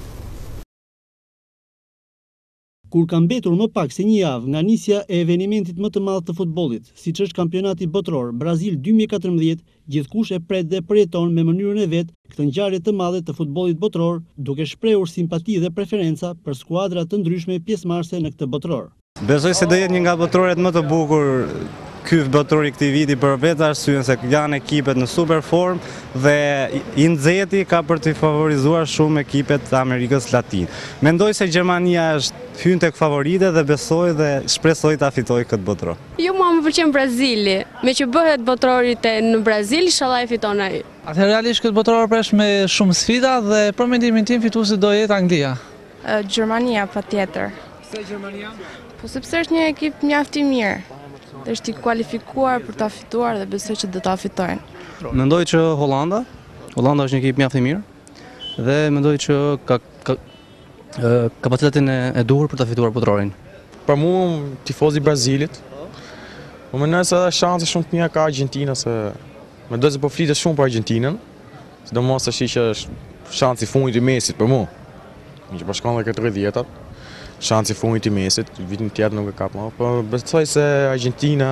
Kur ka mbetur më pak se një javë nga nisja e evenimentit më të madh të futbollit, siç është kampionati botror Brazil 2014, gjithkush e pret dhe përjeton me mënyrën e vet këtë ngjarje të madhe të futbollit botror, duke shprehur simpati dhe preferenca për skuadra të ndryshme pjesëmarrëse në këtë botror. Besoj se do jetë një nga botroret më të bukur ky botrori këtij viti për vetë arsyen se janë ekipet në super form dhe i nxehti ka për të favorizuar shumë ekipet të Amerikës Latine. Mendoj se Gjermania është hyn tek favorite dhe besoj dhe shpresoj ta fitojë këtë botror. Jo, mua më pëlqen Brazili, me që bëhet botrori në Brazil, inshallah e fiton ai. Atëherë realisht këtë botror presh me shumë sfida dhe për mendimin tim fituesi do jetë Anglia. Gjermania patjetër. Pse Gjermania? Po sepse është një ekip mjaft i mirë. Dhe është i kualifikuar për ta fituar dhe besoj që do ta fitojnë. Mendoj që Hollanda është një ekip mjaft i mirë dhe mendoj që ka kapacitetin e duhur për ta fituar botrorin. Për mua tifoz i Brazilit. Po mendoj se ka shanse shumë të mira ka Argentina se mendoj se po flitet shumë për Argentinën. Sidomos tash që është shansi i fundit i Mesit për mua. Që po shkon edhe 30-tat. Shansi i fundit i Mesit, vitin tjetër nuk e kap më, por besoj se Argentina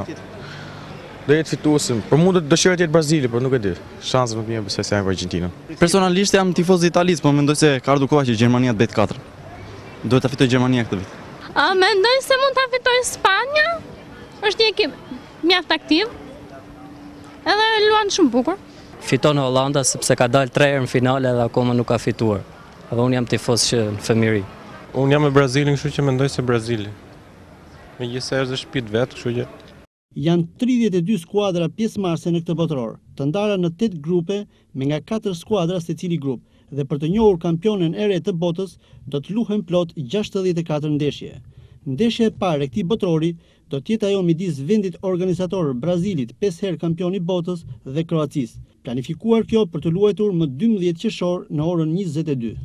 do jetë fituese. Për mua do dëshiroj të jetë Brazili, por nuk e di. Shanset më të mira besoj se janë për Argentinën. Personalisht jam tifoz i Italisë, por mendoj se ka ardhur koha që Gjermania të bëhet 4. Duhet ta fitojë Gjermania këtë vit. Mendoj se mund ta fitojë Spanja. Është një ekip mjaft aktiv. Edhe luan shumë bukur. Fiton Hollanda sepse ka dalë 3 herë në finale dhe akoma nuk ka fituar. Edhe unë jam tifoz që në fëmijëri. Unë jam me Brazilin, kështu që mendoj se Brazili. Megjithëse është shtëpi vet, kështu që janë 32 skuadra pjesëmarrëse në këtë botror, të ndara në 8 grupe me nga 4 skuadra secili grup, dhe për të njohur kampionen e re të botës do të luhen plot 64 ndeshje. Ndeshja e parë e këtij botrori do të jetë ajo midis vendit organizator Brazilit, 5 herë kampion i botës, dhe Kroacisë. Planifikuar kjo për të luajtur më 12 qershor në orën 22.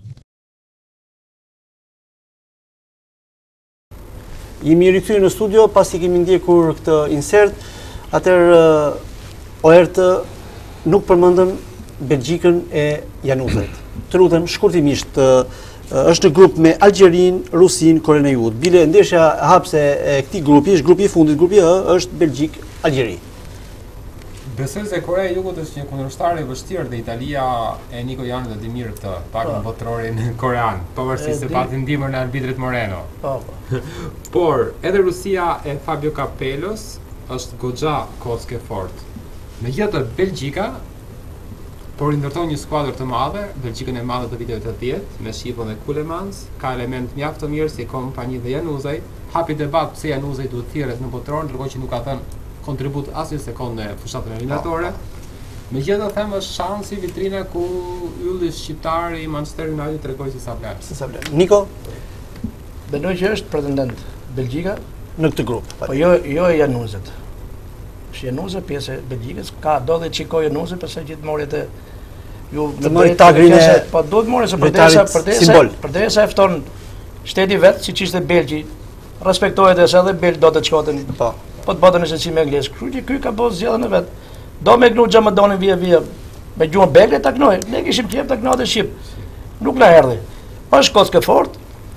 Jemi rikthyer në studio pasi kemi ndjekur këtë insert. Atëherë Oerd nuk përmendëm Belgjikën e Januzajt. Të lutem shkurtimisht, është në grup me Algjerin, Rusin, Korenë e Jugut. Bile ndeshja hapse e këtij grupi, është grupi i fundit, grupi E, është Belgjik-Algjeri. Besoj se Korea e Jugut është një kundërshtar i vështirë dhe Italia e Niko Jani do të mirë këtë, pak në botrorin korean, pavarësisht se pati ndihmën e arbitrit Moreno. Por edhe Rusia e Fabio Capellos është goxha kockë fort. Megjithatë Belgjika por i ndërton një skuadër të madhe, Belgjikën e madhe të viteve 80 me Shqipën dhe Kulemans, ka element mjaft të mirë si kompani dhe Januzaj. Hapi debat pse Januzaj duhet thirret në botrorin, ndërkohë që nuk ka thënë kontribut asnjë sekond në fushatën eliminatore. Megjithatë them është shansi vitrina ku ylli shqiptar i Manchester United tregoi se sa vlen. Niko, mendoj që është pretendent Belgjika në këtë grup. Po jo Januzet. Është Januzet pjesë e Belgjikës, ka do dhe çikoj Januzet pse gjithmonë të ju të mori tagrin e po duhet morë se përderisa e fton shteti vet, siç ishte Belgji, respektohet edhe Belg do të shkoten. Po të botën e shqip me anglisht. Kështu që ky ka bërë zgjedhjen e vet. Do me gnu xhamadonin via me gjuhën belge ta knoj. Ne kishim qejf ta knojë shqip. Nuk na erdhi. Pa shkockë fort.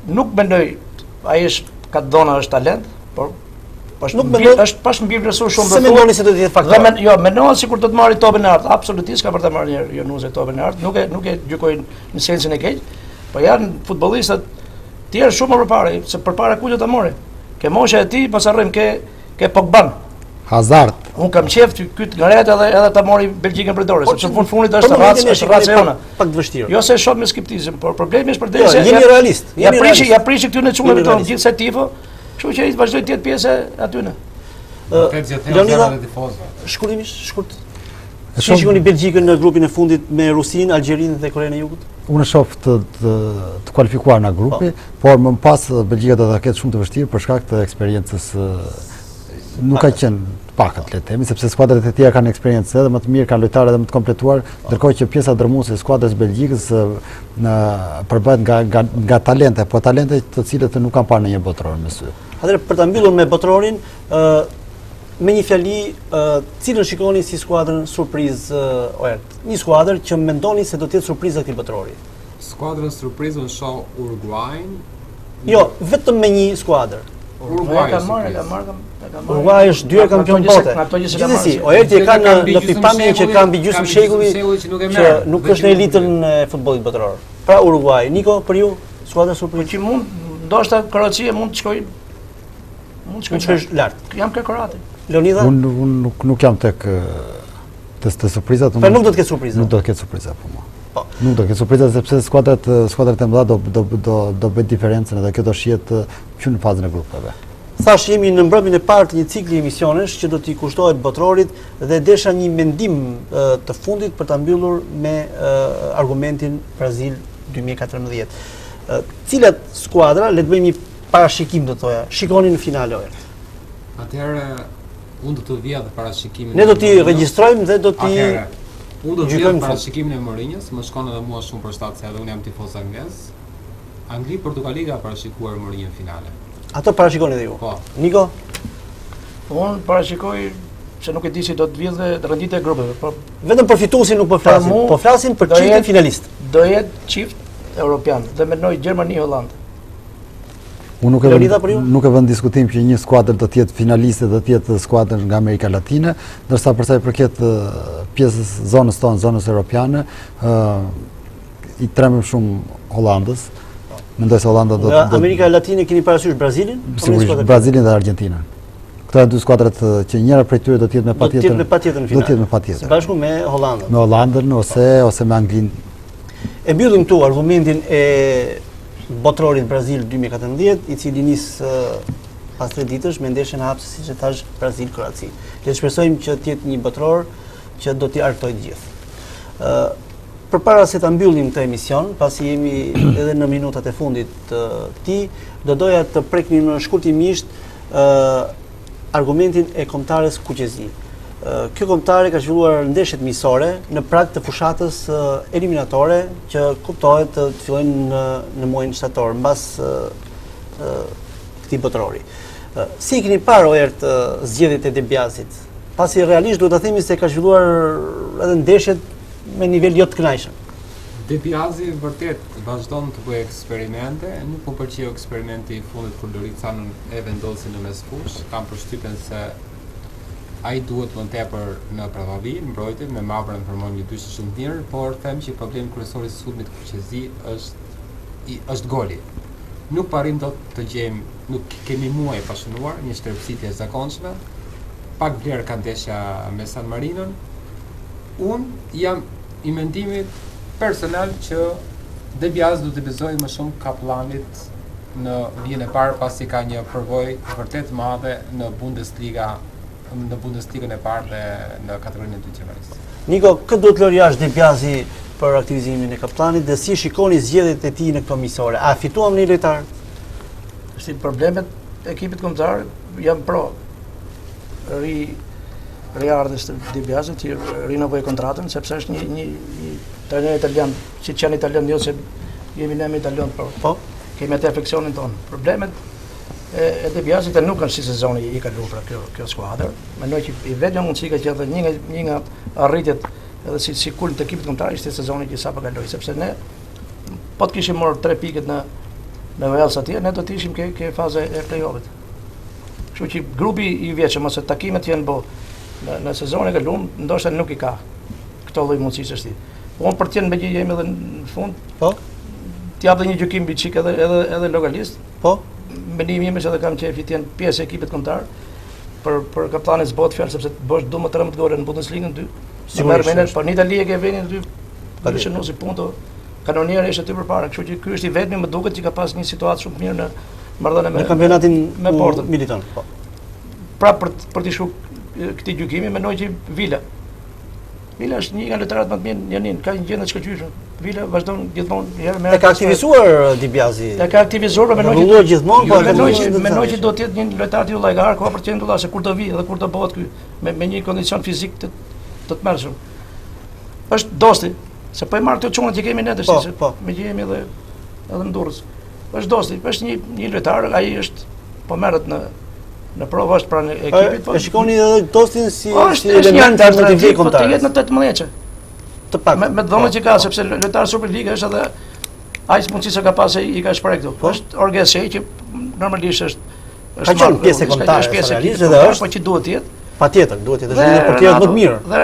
Nuk mendoj, ai ka dhona është talent, por është pas mbi vlerësuar shumë. Se mendoni se do të jetë faktor? Jo, mendoj sikur do të marrë topin e art, absolutisht ka për të marrë një Jonuse topin e art, nuk e gjykoj në sensin e keq, po janë futbollistat tjerë shumë më përpara, se përpara ku do ta morë. Ke mosha e tij, pas arrim ke Pogban. Hazard. Unë kam qef këtë ngaret edhe ta mori Belgjikën për dorë, sepse në fundit është racë jona. Pak të vështirë. Jo se shoh me skeptizëm, por problemi është për se jeni realist. Ja prishi këtu në çumeve tonë gjithë se tifo, kështu që ai vazhdoi të jetë pjesë aty në. Leonidha, shkurt. Si shikoni Belgjikën në grupin e fundit me Rusinë, Algjerinë dhe Korenë e Jugut? Unë shoh të kualifikuar në grupi, por më pas Belgjika do ta ketë shumë të vështirë për shkak të eksperiencës. Nuk ka qenë pakët, le të themi, sepse skuadrat e tjera kanë eksperiencë edhe më të mirë, kanë lojtarë edhe më të kompletuar, ndërkohë që pjesa dërmuese e skuadrës Belgjikës përbëhet nga talente, po talente të cilët nuk kanë parë në një botror me sy. Atëherë për ta mbyllur me botërorin, me një fjali, cilën shikoni si skuadrën surprizë Oerd? Një skuadër që mendoni se do të jetë surprizë këtij botrori. Skuadrën surprizë unë shoh Uruguayn. Jo, vetëm me një skuadër. Uruguay është dyer kampion bote. Gjithsesi, Oerdi e ka në pikpamjen që ka mbi gjysmë shekulli që nuk është në elitën e futbollit botëror. Pra Uruguay, Niko, për ju, skuadra surprizë. Që ndoshta Kroacia mund të shkojë. Mund të shkojë lart. Jam ke Kroati. Leonidha? Unë nuk jam tek surprizat. Pra nuk do të ketë surprizat. Nuk do të ketë surprizat për mua. Nuk do të ketë surprizat sepse skuadrat e mëdha do bëjnë diferencën dhe kjo do shihet që në fazën e grupeve. Thash jemi në mbrëmjen e parë të një cikli emisionesh që do t'i kushtohet botrorit dhe desha një mendim të fundit për ta mbyllur me argumentin Brazil 2014. Cilat skuadra, le të bëjmë një parashikim të thoja, shikoni në finale Oerd? Atëherë unë do të vija dhe parashikimin. Ne do t'i regjistrojmë dhe do t'i unë do të vija parashikimin e Mourinhos, më shkon edhe mua shumë për shtat se edhe unë jam tifoz anglez. Angli Portugali ka parashikuar Mourinho në finale. Ato parashikoni edhe ju. Po. Niko? Unë parashikoj se nuk e di si do të vjedhë renditja e grupeve, por vetëm për fituesin nuk po flasim, po flasim për çiftin finalist. Do jetë çift europian dhe mendoj Gjermani-Holland. Unë nuk e vënë diskutim që një skuadër do të jetë finaliste, do të jetë skuadër nga Amerika Latine, ndërsa për sa i përket pjesës zonës tonë, zonës europiane, i tremëm shumë Hollandës. Mendoj se Hollanda do të nga Amerika Latine keni parasysh Brazilin? Sigurisht, Brazilin dhe Argentinën. Këto janë dy skuadrat që njëra prej tyre do të jetë me patjetër. Do të jetë me patjetër në finale. Do të jetë me patjetër. Bashku me Hollandën. Me Hollandën ose me Anglinë. E mbyllim këtu argumentin e botrorit Brazil 2014, i cili nis pas 3 ditësh me ndeshjen e hapësisë, siç e thash, Brazil-Kroaci. Le të shpresojmë që të jetë një botror që do t'i artojë të gjithë. Përpara se ta mbyllim këtë emision, pasi jemi edhe në minutat e fundit të këtij, do doja të preknim shkurtimisht argumentin e kombëtares Kuqezi. Kjo kombëtare ka zhvilluar ndeshjet miqësore në prag të fushatës eliminatore që kuptohet të fillojnë në muajin shtator mbas këtij botrori. Si keni parë Oerd zgjedhjet e Debiazit? Pasi realisht duhet ta themi se ka zhvilluar edhe ndeshjet me nivel jo të kënaqshëm. Debiazi vërtet vazhdon të bëjë eksperimente, nuk më pëlqeu eksperimenti i fundit kur Loricanën e vendosi në mesfush. Kam përshtypjen se ai duhet më tepër në pravavi, mbrojtje me mabrën formon një dyshim shumë të mirë, por them që problemi kryesor i sulmit Kuqezi është goli. Nuk parim dot të gjejmë, nuk kemi muaj pa shënuar një shtrepsitje e zakonshme. Pak vlerë ka ndeshja me San Marinon. Unë jam i mendimit personal që Debiaz do të bezojë më shumë Kaplanit në vijën e parë pasi ka një përvojë vërtet madhe në Bundesligën e parë dhe në kategorinë e dytë qeverisë. Niko, këtë do të lërë jashtë Debiazi për aktivizimin e Kaplanit dhe si shikoni zgjedhjet e tij në këto miqësore? A fituam në lojtar? Si problemet e ekipit kombëtar janë pro riardhës të Debiazit që rinovoi kontratën sepse është një trajner italian, që janë italian jo se jemi ne me italian, po kemi atë afeksionin tonë. Problemet e Debiazit nuk kanë si sezoni i kaluar pra kjo skuadër. Mendoj që i vetëm mundësi ka qenë një nga arritjet edhe si kulm të ekipit kombëtar ishte sezoni që sapo kaloi, sepse ne po të kishim marrë 3 pikët me Wales atje, ne do të ishim ke faza e play-offit. Kështu që grupi i vjeçëm ose takimet janë bo në sezonin e kaluar, ndoshta nuk i ka këto lloj mundësisë është. Unë për të qenë me gjë jemi edhe në fund. Po. T'jap dhe një gjykim mbi çik edhe lokalist. Po. Mendimi im është edhe kam qefi të jenë pjesë e ekipit kombëtar për kaplanin zbot fjalë sepse të bësh 12-13 gole në Bundesligën 2. Sigurisht. Po në Itali e ke vënë ty. Përveç nëse punto kanonieri është aty përpara, kështu që ky është i vetmi më duket që ka pas një situatë shumë të mirë në marrëdhënie me kampionatin me Portën militon. Po. Pra për të shku këtij gjykimi mendoj që Vila është një nga lojtarët më të mirë janin, ka një gjendje të shkëlqyeshme. Vila vazhdon gjithmonë herë me. E ka aktivizuar Dibiazi. E ka aktivizuar, mendoj gjithmonë, po mendoj që do të jetë një lojtar i vëllaigar, ka për të qenë se kur do vi dhe kur do bëhet ky me një kondicion fizik të tmerrshëm. Është dosti, se po e marr këto çunat që kemi ne tash, me që jemi edhe në Durrës. Është dosti, është një lojtar, ai është po merret në provë është pranë ekipit. E shikoni edhe dostin si element alternativ kombëtar. Të jetë në 18. Të pak. Me dhomën që ka sepse lojtar Superliga është edhe ai mundësi se ka pasë i ka shpreh këtu. Është Orges që normalisht është ka qenë pjesë e kombëtare, realisht edhe është, po që duhet të jetë. Patjetër, duhet të jetë një portier më të mirë. Dhe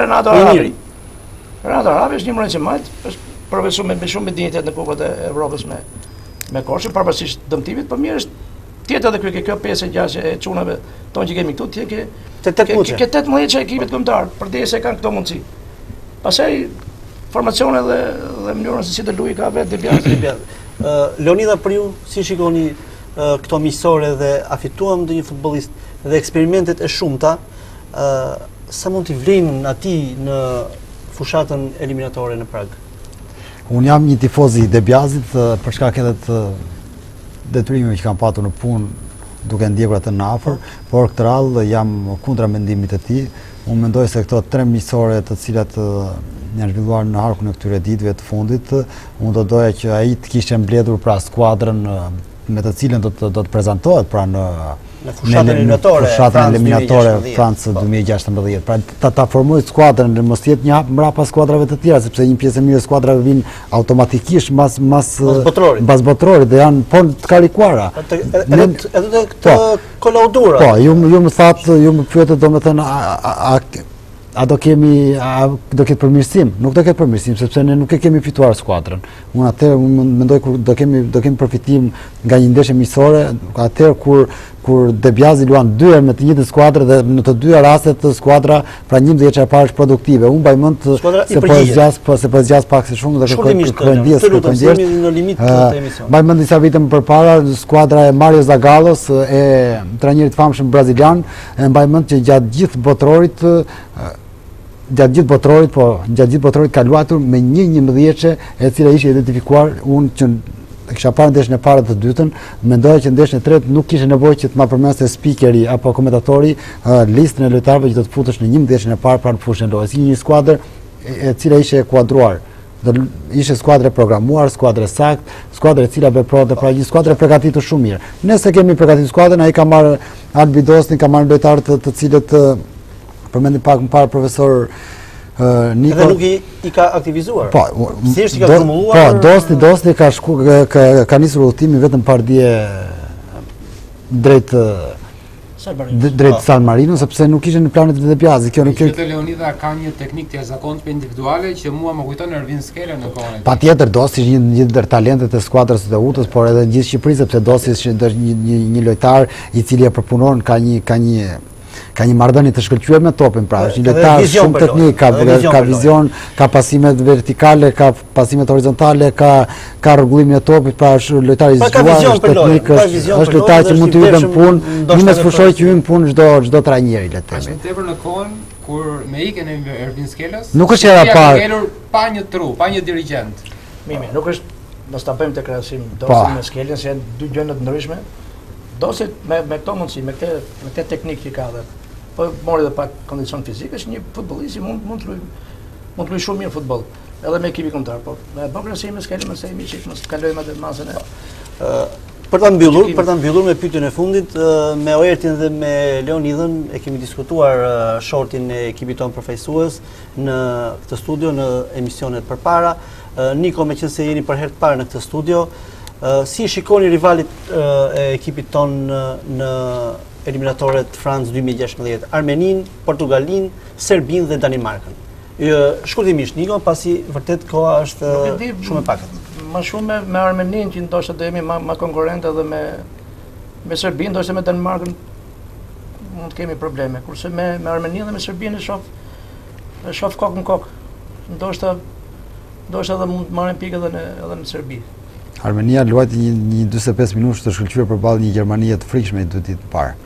Renato Arabi është një mbrojtës i madh, është profesor me shumë dinjitet në Kupat e Evropës me Korçë, pavarësisht dëmtimit, por mirë është tjetë edhe kjo 5-6 e çunave tonë që kemi këtu, ke 18 që ekipit kombëtar, përdesë kanë këto mundësi. Pastaj formacione dhe mënyrën se si të luajë ka vetë Dibiazi. Leonidha, për ju, si shikoni këto miqësore dhe a fituam ndonjë futbollist dhe eksperimentet e shumta, sa mund t'i vlenin atij në fushatën eliminatore në Prag? Unë jam një tifoz i Dibiazit për shkak edhe të detyrimeve që kam patur në punë duke ndjekur atë në afër, por këtë radhë jam kundra mendimit të tij. Unë mendoj se këto 3 miqësore të cilat janë zhvilluar në harkun e këtyre ditëve të fundit, unë do doja që ai të kishte mbledhur pra skuadrën me të cilën do të prezantohet pra në fushatën eliminatore Francë 2016. Pra ta formoj skuadrën, mos jetë një hap mbrapa skuadrave të tjera, sepse një pjesë e mirë skuadrave vinë automatikisht mbas botrorit dhe janë po të karikuara. Edhe të kolaudura. Po, ju më thatë, ju më pyetët domethënë a do ketë përmirësim? Nuk do ketë përmirësim, sepse ne nuk e kemi fituar skuadrën. Unë atëherë mendoj kur do kemi përfitim nga një ndeshje miqësore, atëherë kur Dibiazi luan 2 herë me të njëjtën skuadrë dhe në të dyja rastet skuadra pra 11 vjeç e parë është produktive. Unë mbaj mend se po zgjas pak se shumë dhe kërkoj ndjes. Në limit të emisionit. Mbaj mend disa vite më përpara skuadra e Mario Zagallos e trajnerit famshëm brazilian, mbaj mend që gjatë gjithë botrorit ka luajtur me një 11-çe e cila ishte identifikuar. Unë që kisha parë ndeshjen e parë dhe të dytën, mendoja që ndeshjen e tretë nuk kishte nevojë që të ma përmendte speakeri apo komentatori listën e lojtarëve që do të futesh në 11-çën e parë pranë fushën e lojës. Një skuadër e cila ishte kuadruar. Ishte skuadër e programuar, skuadër e saktë, skuadër e cila vepronte pra një skuadër e përgatitur shumë mirë. Nëse kemi përgatitur skuadrën, ai ka marrë Albi Dostin, ka marrë lojtarë të cilët përmendim pak më parë profesor Niko. Edhe nuk i ka aktivizuar. Po, thjesht i ka formuluar. Po, Dosti ka nisur udhëtimin vetëm par dje drejt San Marino, sepse nuk ishte në planet e Dibiazit. Kjo nuk është. Leonidha ka një teknikë të jashtëzakonshme individuale që mua më kujton Ervin Skelën në kohën e tij. Patjetër Dosti është një ndër talentet e skuadrës së Utës, por edhe në gjithë Shqipërinë, sepse Dosti është një lojtar i cili e përpunon ka një marrëdhënie të shkëlqyer me topin, pra është një lojtar shumë teknik, ka vizion, ka pasime vertikale, ka pasime horizontale, ka rregullimin e topit, pra është lojtar i zgjuar, është teknik, është lojtar që mund të hyjë në punë, një mes fushoj që hyn në punë çdo trajneri, le të themi. Është tepër në kohën kur me ikën e Ervin Skelës, nuk është era parë, pa një tru, pa një dirigjent. Mimi, nuk është mos ta bëjmë të krahasim Dosin me Skelën, se janë dy gjëra të ndryshme. Dosi me këto mundësi, me këtë teknikë që ka dhe po mori dhe pak kondicion fizik, është një futbollist që mund të luajë shumë mirë futboll, edhe me ekipin kombëtar, po me krahasim me Skelën, mëse i miqit, mos kalojmë atë masën e. Për ta mbyllur me pyetjen e fundit, me Oerdin dhe me Leonidhën e kemi diskutuar shortin e ekipit tonë përfaqësues në këtë studio në emisionet përpara. Niko, meqense jeni për herë të parë në këtë studio, Si shikoni rivalit e ekipit ton në eliminatoret France 2016, Armenin, Portugalin, Serbin dhe Danimarkën? Shkurtimisht, Niko, pasi vërtet koha është shumë e pakët. Ma shumë me Armenin, që ndoshta do jemi ma konkurrente dhe me Serbin, ndoshta me Danimarkën mund të kemi probleme. Kurse me Armenin dhe me Serbin e shof kokë në kokë. Ndoshta dhe mund të marrin pikë edhe në Serbi. Armenia luajti një 45 minutë të shkëlqyer përballë një Gjermanie të frikshme i dy ditë të parë.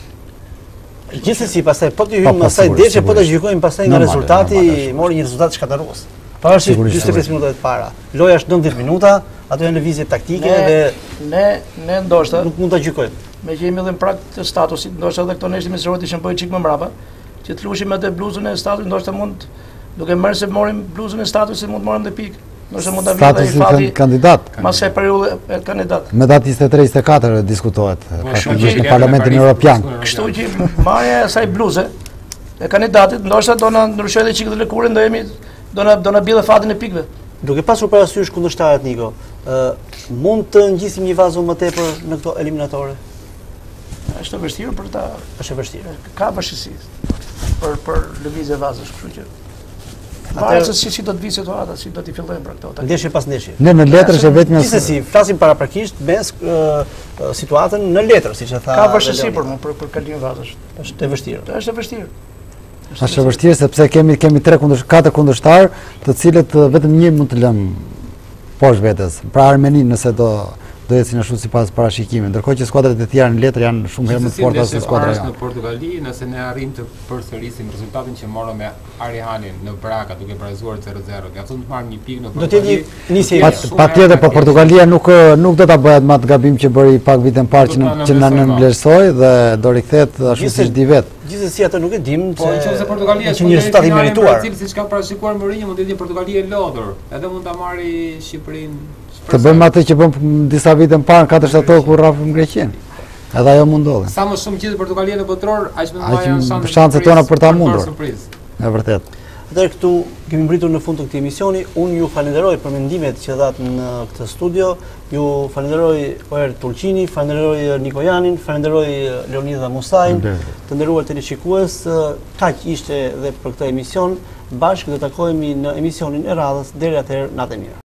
Gjithsesi, pastaj po të hyjmë pastaj deshe, po ta gjykojmë pastaj nga rezultati, mori një rezultat shkatërrues. Pavarësisht 45 minutave të para. Loja është 90 minuta, ato janë lëvizje taktike dhe ne ndoshta nuk mund ta gjykojmë. Me që jemi edhe në prag të statusit, ndoshta edhe këto neshti me Zerot ishën bëjë çik më mbrapa, që të lushim atë bluzën e statusit, ndoshta mund, duke marrë se morim bluzën e statusit, mund marrim dhe pikë. Ndoshta mund ta vijë ai fati kandidat. Mas e periudhë e kandidat. Me datë 23-24 diskutohet në Parlamentin Evropian. Kështu që marrja e asaj bluze e kandidatit, ndoshta do na ndryshojë edhe çik të lëkurën, do na bie fatin e pikëve. Duke pasur parasysh kundërshtarët, Niko, mund të ngjisim një vazhdim më tepër në këto eliminatore? Është e vështirë për ta. Është e vështirë. Ka vështirësi për lëvizje vazhdash, kështu që varet se si do të vijë situata, si do t'i fillojmë për këto. Ndeshje pas ndeshje. Ne në letër është vetëm gjithsesi, flasim paraprakisht mes situatën në letër, siç e tha. Ka vështirësi për kalim vazhdash. Është e vështirë. Është e vështirë. Është e vështirë sepse kemi 4 kundërshtar, të cilët vetëm një mund të lëmë poshtë vetes. Pra Armenin nëse do ecin ashtu sipas parashikimit, ndërkohë që skuadrat e tjera në letër janë shumë herë më të forta se skuadra në Portugali, nëse ne arrim të përsërisim rezultatin që morëm me Arihanin në Braga duke barazuar 0-0, gjatë të marrim një pikë në Portugali. Do të jetë nisje. Patjetër, po Portugalia nuk do ta bëhet më atë gabim që bëri pak vitin parë që na nënvlerësoi dhe do rikthehet ashtu siç di vet. Gjithsesi atë nuk e dim se nëse Portugalia është një rezultat i merituar. Siç ka parashikuar Mourinho, mund të jetë një Portugali e lodhur, edhe mund ta marrë Shqipërinë. Të bëjmë atë që bëm disa vite më parë, 4 shtator kur rrafëm Greqinë. Edhe ajo mundohet. Sa më shumë gjithë Portugalia në botror, aq më më janë shanset tona për ta mundur. Është vërtet. Atëherë këtu kemi mbritur në fund të këtij emisioni. Unë ju falenderoj për mendimet që dhat në këtë studio. Ju falenderoj Oerd Ulqini, falenderoj Niko Janin, falenderoj Leonidha Musaj. Të nderuar teleshikues, kaq ishte edhe për këtë emision. Bashkë do të takohemi në emisionin e radhës. Deri atëherë, natë e mirë.